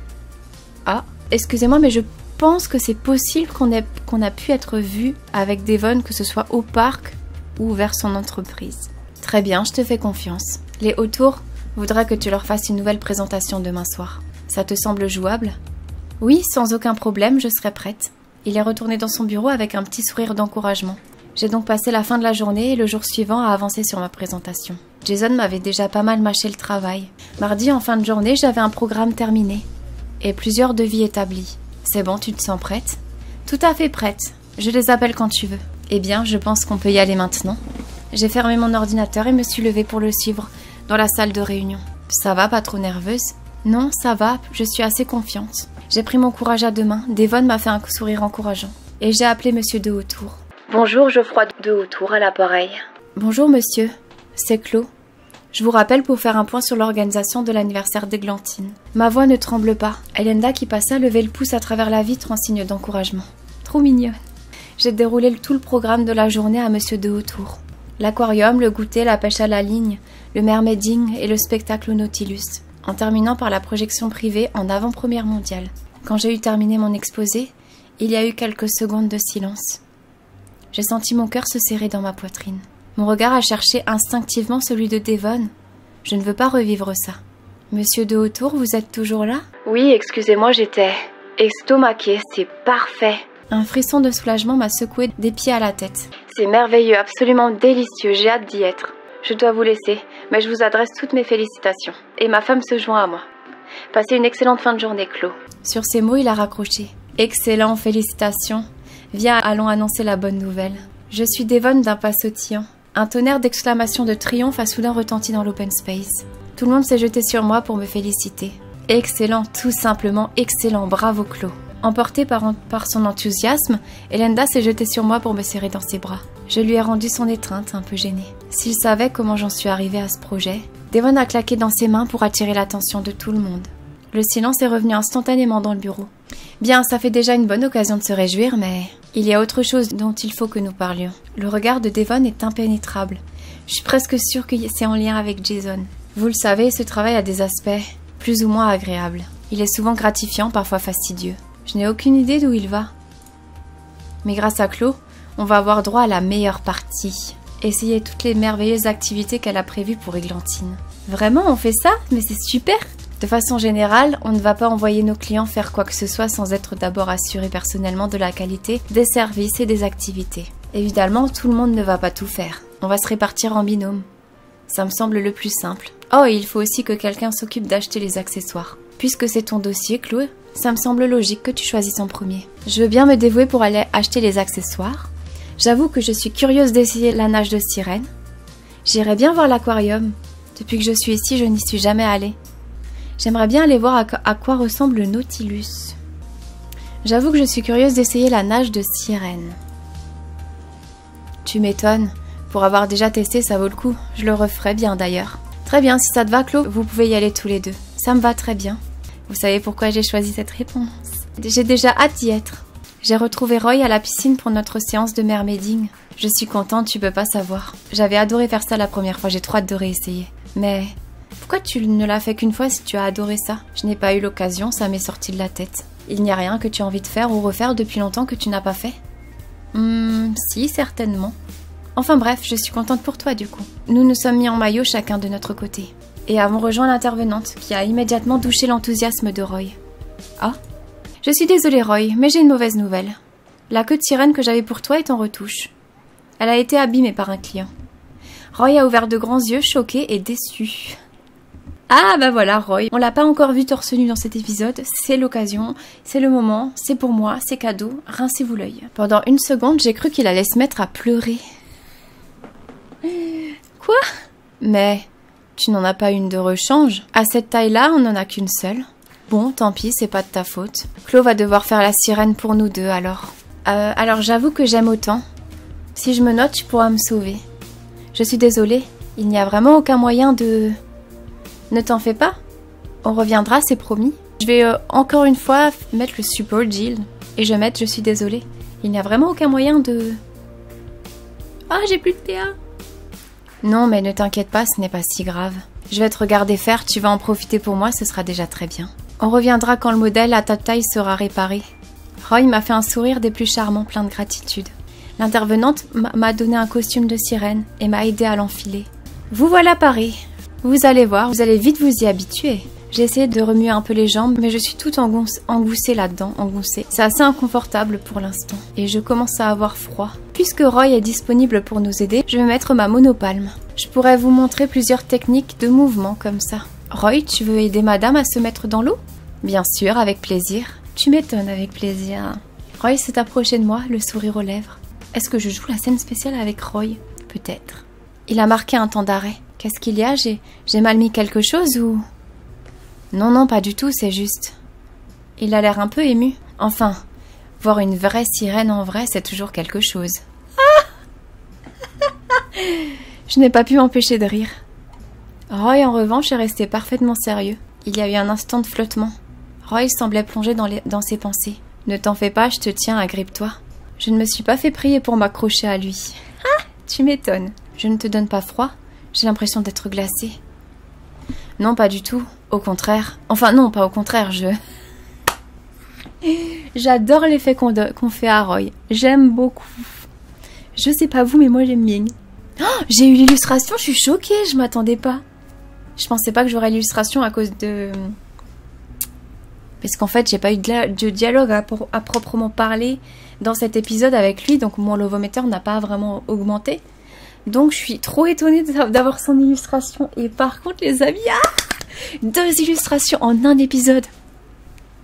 [SPEAKER 1] Ah, excusez-moi, mais je pense que c'est possible qu'on ait, qu'on a pu être vu avec Devon, que ce soit au parc ou vers son entreprise. Très bien, je te fais confiance. Les Autour voudraient que tu leur fasses une nouvelle présentation demain soir. Ça te semble jouable? Oui, sans aucun problème, je serai prête. Il est retourné dans son bureau avec un petit sourire d'encouragement. J'ai donc passé la fin de la journée et le jour suivant à avancer sur ma présentation. Jason m'avait déjà pas mal mâché le travail. Mardi, en fin de journée, j'avais un programme terminé et plusieurs devis établis. C'est bon, tu te sens prête? Tout à fait prête. Je les appelle quand tu veux. Eh bien, je pense qu'on peut y aller maintenant. J'ai fermé mon ordinateur et me suis levée pour le suivre dans la salle de réunion. Ça va, pas trop nerveuse? Non, ça va, je suis assez confiante. J'ai pris mon courage à deux mains. Devon m'a fait un sourire encourageant. Et j'ai appelé Monsieur de Autour. Bonjour, Geoffroy de Autour à l'appareil. Bonjour, monsieur. C'est Chloé. Je vous rappelle pour faire un point sur l'organisation de l'anniversaire d'Églantine. Ma voix ne tremble pas. Elenda qui passa levait le pouce à travers la vitre en signe d'encouragement. Trop mignonne. J'ai déroulé tout le programme de la journée à Monsieur de Autour. L'aquarium, le goûter, la pêche à la ligne, le mermaiding et le spectacle au Nautilus, en terminant par la projection privée en avant-première mondiale. Quand j'ai eu terminé mon exposé, il y a eu quelques secondes de silence. J'ai senti mon cœur se serrer dans ma poitrine. Mon regard a cherché instinctivement celui de Devon. Je ne veux pas revivre ça. Monsieur de Autour, vous êtes toujours là? Oui, excusez-moi, j'étais estomaquée, c'est parfait. Un frisson de soulagement m'a secoué des pieds à la tête. C'est merveilleux, absolument délicieux, j'ai hâte d'y être. Je dois vous laisser, mais je vous adresse toutes mes félicitations. Et ma femme se joint à moi. Passez une excellente fin de journée, Chloé. Sur ces mots, il a raccroché. Excellent, félicitations. Viens, allons annoncer la bonne nouvelle. Je suis Devon d'un pas sautillant. Un tonnerre d'exclamations de triomphe a soudain retenti dans l'open space. Tout le monde s'est jeté sur moi pour me féliciter. Excellent, tout simplement excellent, bravo Chloé. Emportée par, par son enthousiasme, Elenda s'est jetée sur moi pour me serrer dans ses bras. Je lui ai rendu son étreinte, un peu gênée. S'il savait comment j'en suis arrivée à ce projet... Devon a claqué dans ses mains pour attirer l'attention de tout le monde. Le silence est revenu instantanément dans le bureau. Bien, ça fait déjà une bonne occasion de se réjouir, mais... il y a autre chose dont il faut que nous parlions. Le regard de Devon est impénétrable. Je suis presque sûre que c'est en lien avec Jason. Vous le savez, ce travail a des aspects plus ou moins agréables. Il est souvent gratifiant, parfois fastidieux. Je n'ai aucune idée d'où il va. Mais grâce à Chloé, on va avoir droit à la meilleure partie. Essayer toutes les merveilleuses activités qu'elle a prévues pour Églantine. Vraiment, on fait ça? Mais c'est super! De façon générale, on ne va pas envoyer nos clients faire quoi que ce soit sans être d'abord assuré personnellement de la qualité des services et des activités. Évidemment, tout le monde ne va pas tout faire. On va se répartir en binôme. Ça me semble le plus simple. Oh, et il faut aussi que quelqu'un s'occupe d'acheter les accessoires. Puisque c'est ton dossier, Chloé, ça me semble logique que tu choisisses en premier. Je veux bien me dévouer pour aller acheter les accessoires. J'avoue que je suis curieuse d'essayer la nage de sirène. J'irais bien voir l'aquarium. Depuis que je suis ici, je n'y suis jamais allée. J'aimerais bien aller voir à, à quoi ressemble le Nautilus. J'avoue que je suis curieuse d'essayer la nage de sirène. Tu m'étonnes. Pour avoir déjà testé, ça vaut le coup. Je le referai bien d'ailleurs. Très bien, si ça te va, Chloé, vous pouvez y aller tous les deux. Ça me va très bien. Vous savez pourquoi j'ai choisi cette réponse? J'ai déjà hâte d'y être. J'ai retrouvé Roy à la piscine pour notre séance de mermaiding. Je suis contente, tu peux pas savoir. J'avais adoré faire ça la première fois, j'ai trop hâte de réessayer. Mais pourquoi tu ne l'as fait qu'une fois si tu as adoré ça? Je n'ai pas eu l'occasion, ça m'est sorti de la tête. Il n'y a rien que tu as envie de faire ou refaire depuis longtemps que tu n'as pas fait? Hmm, si, certainement. Enfin bref, je suis contente pour toi du coup. Nous nous sommes mis en maillot chacun de notre côté. Et avons rejoint l'intervenante qui a immédiatement douché l'enthousiasme de Roy. Ah? Je suis désolée Roy, mais j'ai une mauvaise nouvelle. La queue de sirène que j'avais pour toi est en retouche. Elle a été abîmée par un client. Roy a ouvert de grands yeux, choqué et déçu. Ah bah voilà Roy, on l'a pas encore vu torse nu dans cet épisode, c'est l'occasion, c'est le moment, c'est pour moi, c'est cadeau, rincez-vous l'œil. Pendant une seconde, j'ai cru qu'il allait se mettre à pleurer. Quoi? Mais tu n'en as pas une de rechange. À cette taille-là, on n'en a qu'une seule. Bon, tant pis, c'est pas de ta faute. Chloé va devoir faire la sirène pour nous deux, alors. Euh, alors j'avoue que j'aime autant. Si je me note, tu pourras me sauver. Je suis désolée, il n'y a vraiment aucun moyen de... Ne t'en fais pas. On reviendra, c'est promis. Je vais euh, encore une fois mettre le super Jill. Et je vais mettre je suis désolée. Il n'y a vraiment aucun moyen de... Ah, j'ai plus de P A. Non, mais ne t'inquiète pas, ce n'est pas si grave. Je vais te regarder faire, tu vas en profiter pour moi, ce sera déjà très bien. On reviendra quand le modèle à ta taille sera réparé. Roy m'a fait un sourire des plus charmants, plein de gratitude. L'intervenante m'a donné un costume de sirène et m'a aidé à l'enfiler. Vous voilà paré. Vous allez voir, vous allez vite vous y habituer. J'ai essayé de remuer un peu les jambes, mais je suis toute engoussée là-dedans, engoussée. C'est assez inconfortable pour l'instant, et je commence à avoir froid. Puisque Roy est disponible pour nous aider, je vais mettre ma monopalme. Je pourrais vous montrer plusieurs techniques de mouvement comme ça. Roy, tu veux aider madame à se mettre dans l'eau? Bien sûr, avec plaisir. Tu m'étonnes avec plaisir. Roy s'est approché de moi, le sourire aux lèvres. Est-ce que je joue la scène spéciale avec Roy? Peut-être. Il a marqué un temps d'arrêt. Qu'est-ce qu'il y a? J'ai j'ai mal mis quelque chose ou... Non, non, pas du tout, c'est juste... Il a l'air un peu ému. Enfin, voir une vraie sirène en vrai, c'est toujours quelque chose. Ah Je n'ai pas pu m'empêcher de rire. Roy, en revanche, est resté parfaitement sérieux. Il y a eu un instant de flottement. Roy semblait plongé dans, les, dans ses pensées. Ne t'en fais pas, je te tiens, agrippe-toi. Je ne me suis pas fait prier pour m'accrocher à lui. Ah, tu m'étonnes. Je ne te donne pas froid? J'ai l'impression d'être glacée. Non, pas du tout. Au contraire. Enfin, non, pas au contraire, je... J'adore l'effet qu'on qu'on fait à Roy. J'aime beaucoup. Je sais pas vous, mais moi j'aime bien. Oh, j'ai eu l'illustration, je suis choquée, je m'attendais pas. Je pensais pas que j'aurais l'illustration à cause de... Parce qu'en fait, j'ai pas eu de, de dialogue à, à proprement parler dans cet épisode avec lui, donc mon lovomètre n'a pas vraiment augmenté. Donc je suis trop étonnée d'avoir son illustration. Et par contre, les amis, ah, deux illustrations en un épisode.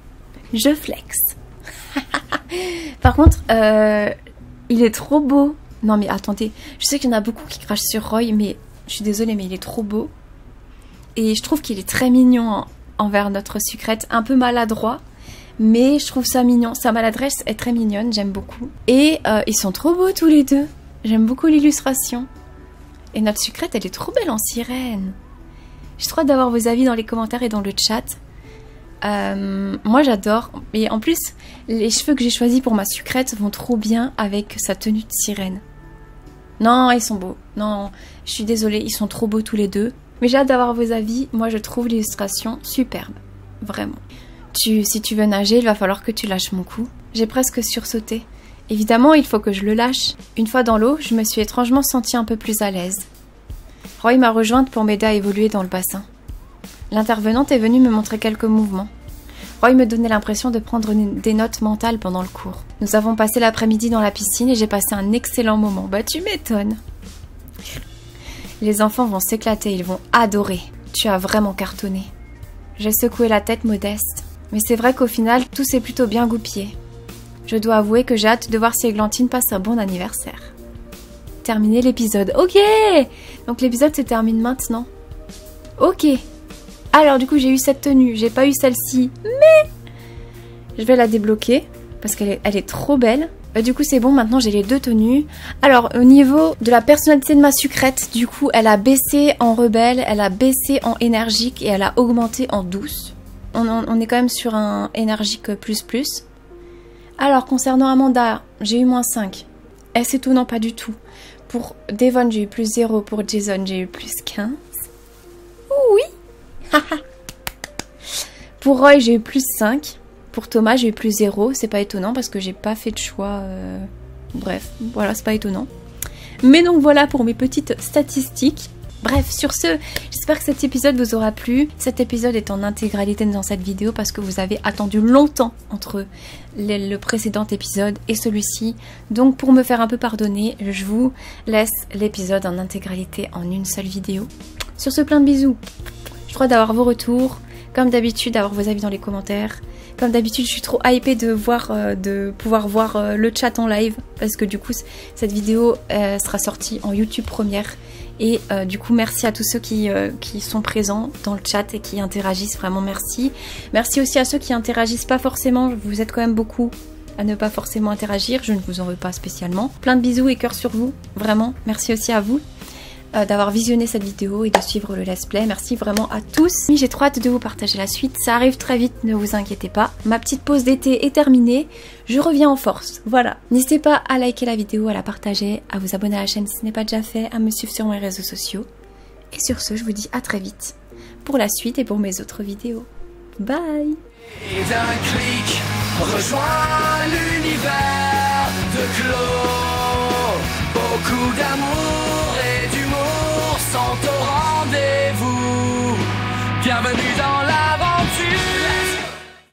[SPEAKER 1] Je flex. Par contre, euh, il est trop beau. Non mais attendez, je sais qu'il y en a beaucoup qui crachent sur Roy, mais je suis désolée, mais il est trop beau. Et je trouve qu'il est très mignon en, envers notre sucrète, un peu maladroit. Mais je trouve ça mignon, sa maladresse est très mignonne, j'aime beaucoup. Et euh, ils sont trop beaux tous les deux. J'aime beaucoup l'illustration. Et notre sucrète, elle est trop belle en sirène. J'ai trop hâte d'avoir vos avis dans les commentaires et dans le chat. Euh, moi j'adore. Et en plus, les cheveux que j'ai choisis pour ma sucrète vont trop bien avec sa tenue de sirène. Non, ils sont beaux. Non, je suis désolée, ils sont trop beaux tous les deux. Mais j'ai hâte d'avoir vos avis. Moi je trouve l'illustration superbe. Vraiment. Tu, si tu veux nager, il va falloir que tu lâches mon cou. J'ai presque sursauté. Évidemment, il faut que je le lâche. Une fois dans l'eau, je me suis étrangement sentie un peu plus à l'aise. Roy m'a rejointe pour m'aider à évoluer dans le bassin. L'intervenante est venue me montrer quelques mouvements. Roy me donnait l'impression de prendre des notes mentales pendant le cours. Nous avons passé l'après-midi dans la piscine et j'ai passé un excellent moment. Bah tu m'étonnes. Les enfants vont s'éclater, ils vont adorer. Tu as vraiment cartonné. J'ai secoué la tête modeste. Mais c'est vrai qu'au final, tout s'est plutôt bien goupillé. Je dois avouer que j'ai hâte de voir si Églantine passe un bon anniversaire. Terminer l'épisode. Ok. Donc l'épisode se termine maintenant. Ok. Alors du coup j'ai eu cette tenue, j'ai pas eu celle-ci, mais je vais la débloquer parce qu'elle est, elle est trop belle. Euh, du coup c'est bon, maintenant j'ai les deux tenues. Alors au niveau de la personnalité de ma sucrète, du coup elle a baissé en rebelle, elle a baissé en énergique et elle a augmenté en douce. On, on, on est quand même sur un énergique plus plus. Alors concernant Amanda, j'ai eu moins cinq. Et c'est tout, non pas du tout. Pour Devon j'ai eu plus zéro, pour Jason j'ai eu plus quinze. Oui. Pour Roy j'ai eu plus cinq. Pour Thomas j'ai eu plus zéro. C'est pas étonnant parce que j'ai pas fait de choix. euh... Bref, voilà, c'est pas étonnant. Mais donc voilà pour mes petites statistiques. Bref, sur ce, j'espère que cet épisode vous aura plu. Cet épisode est en intégralité dans cette vidéo parce que vous avez attendu longtemps entre le, le précédent épisode et celui-ci. Donc pour me faire un peu pardonner, je vous laisse l'épisode en intégralité en une seule vidéo. Sur ce, plein de bisous. Je crois d'avoir vos retours, comme d'habitude d'avoir vos avis dans les commentaires. Comme d'habitude je suis trop hypée de, voir, euh, de pouvoir voir euh, le chat en live. Parce que du coup cette vidéo euh, sera sortie en YouTube première. Et euh, du coup merci à tous ceux qui, euh, qui sont présents dans le chat et qui interagissent, vraiment merci. Merci aussi à ceux qui interagissent pas forcément, vous êtes quand même beaucoup à ne pas forcément interagir, je ne vous en veux pas spécialement. Plein de bisous et cœurs sur vous, vraiment, merci aussi à vous euh, d'avoir visionné cette vidéo et de suivre le let's play, merci vraiment à tous. J'ai trop hâte de vous partager la suite, ça arrive très vite, ne vous inquiétez pas. Ma petite pause d'été est terminée, je reviens en force, voilà. N'hésitez pas à liker la vidéo, à la partager, à vous abonner à la chaîne si ce n'est pas déjà fait, à me suivre sur mes réseaux sociaux. Et sur ce, je vous dis à très vite pour la suite et pour mes autres vidéos. Bye!
[SPEAKER 3] Et d'un clic, rejoins l'univers de Clos. Beaucoup d'amour et d'humour sont au rendez-vous. Bienvenue dans la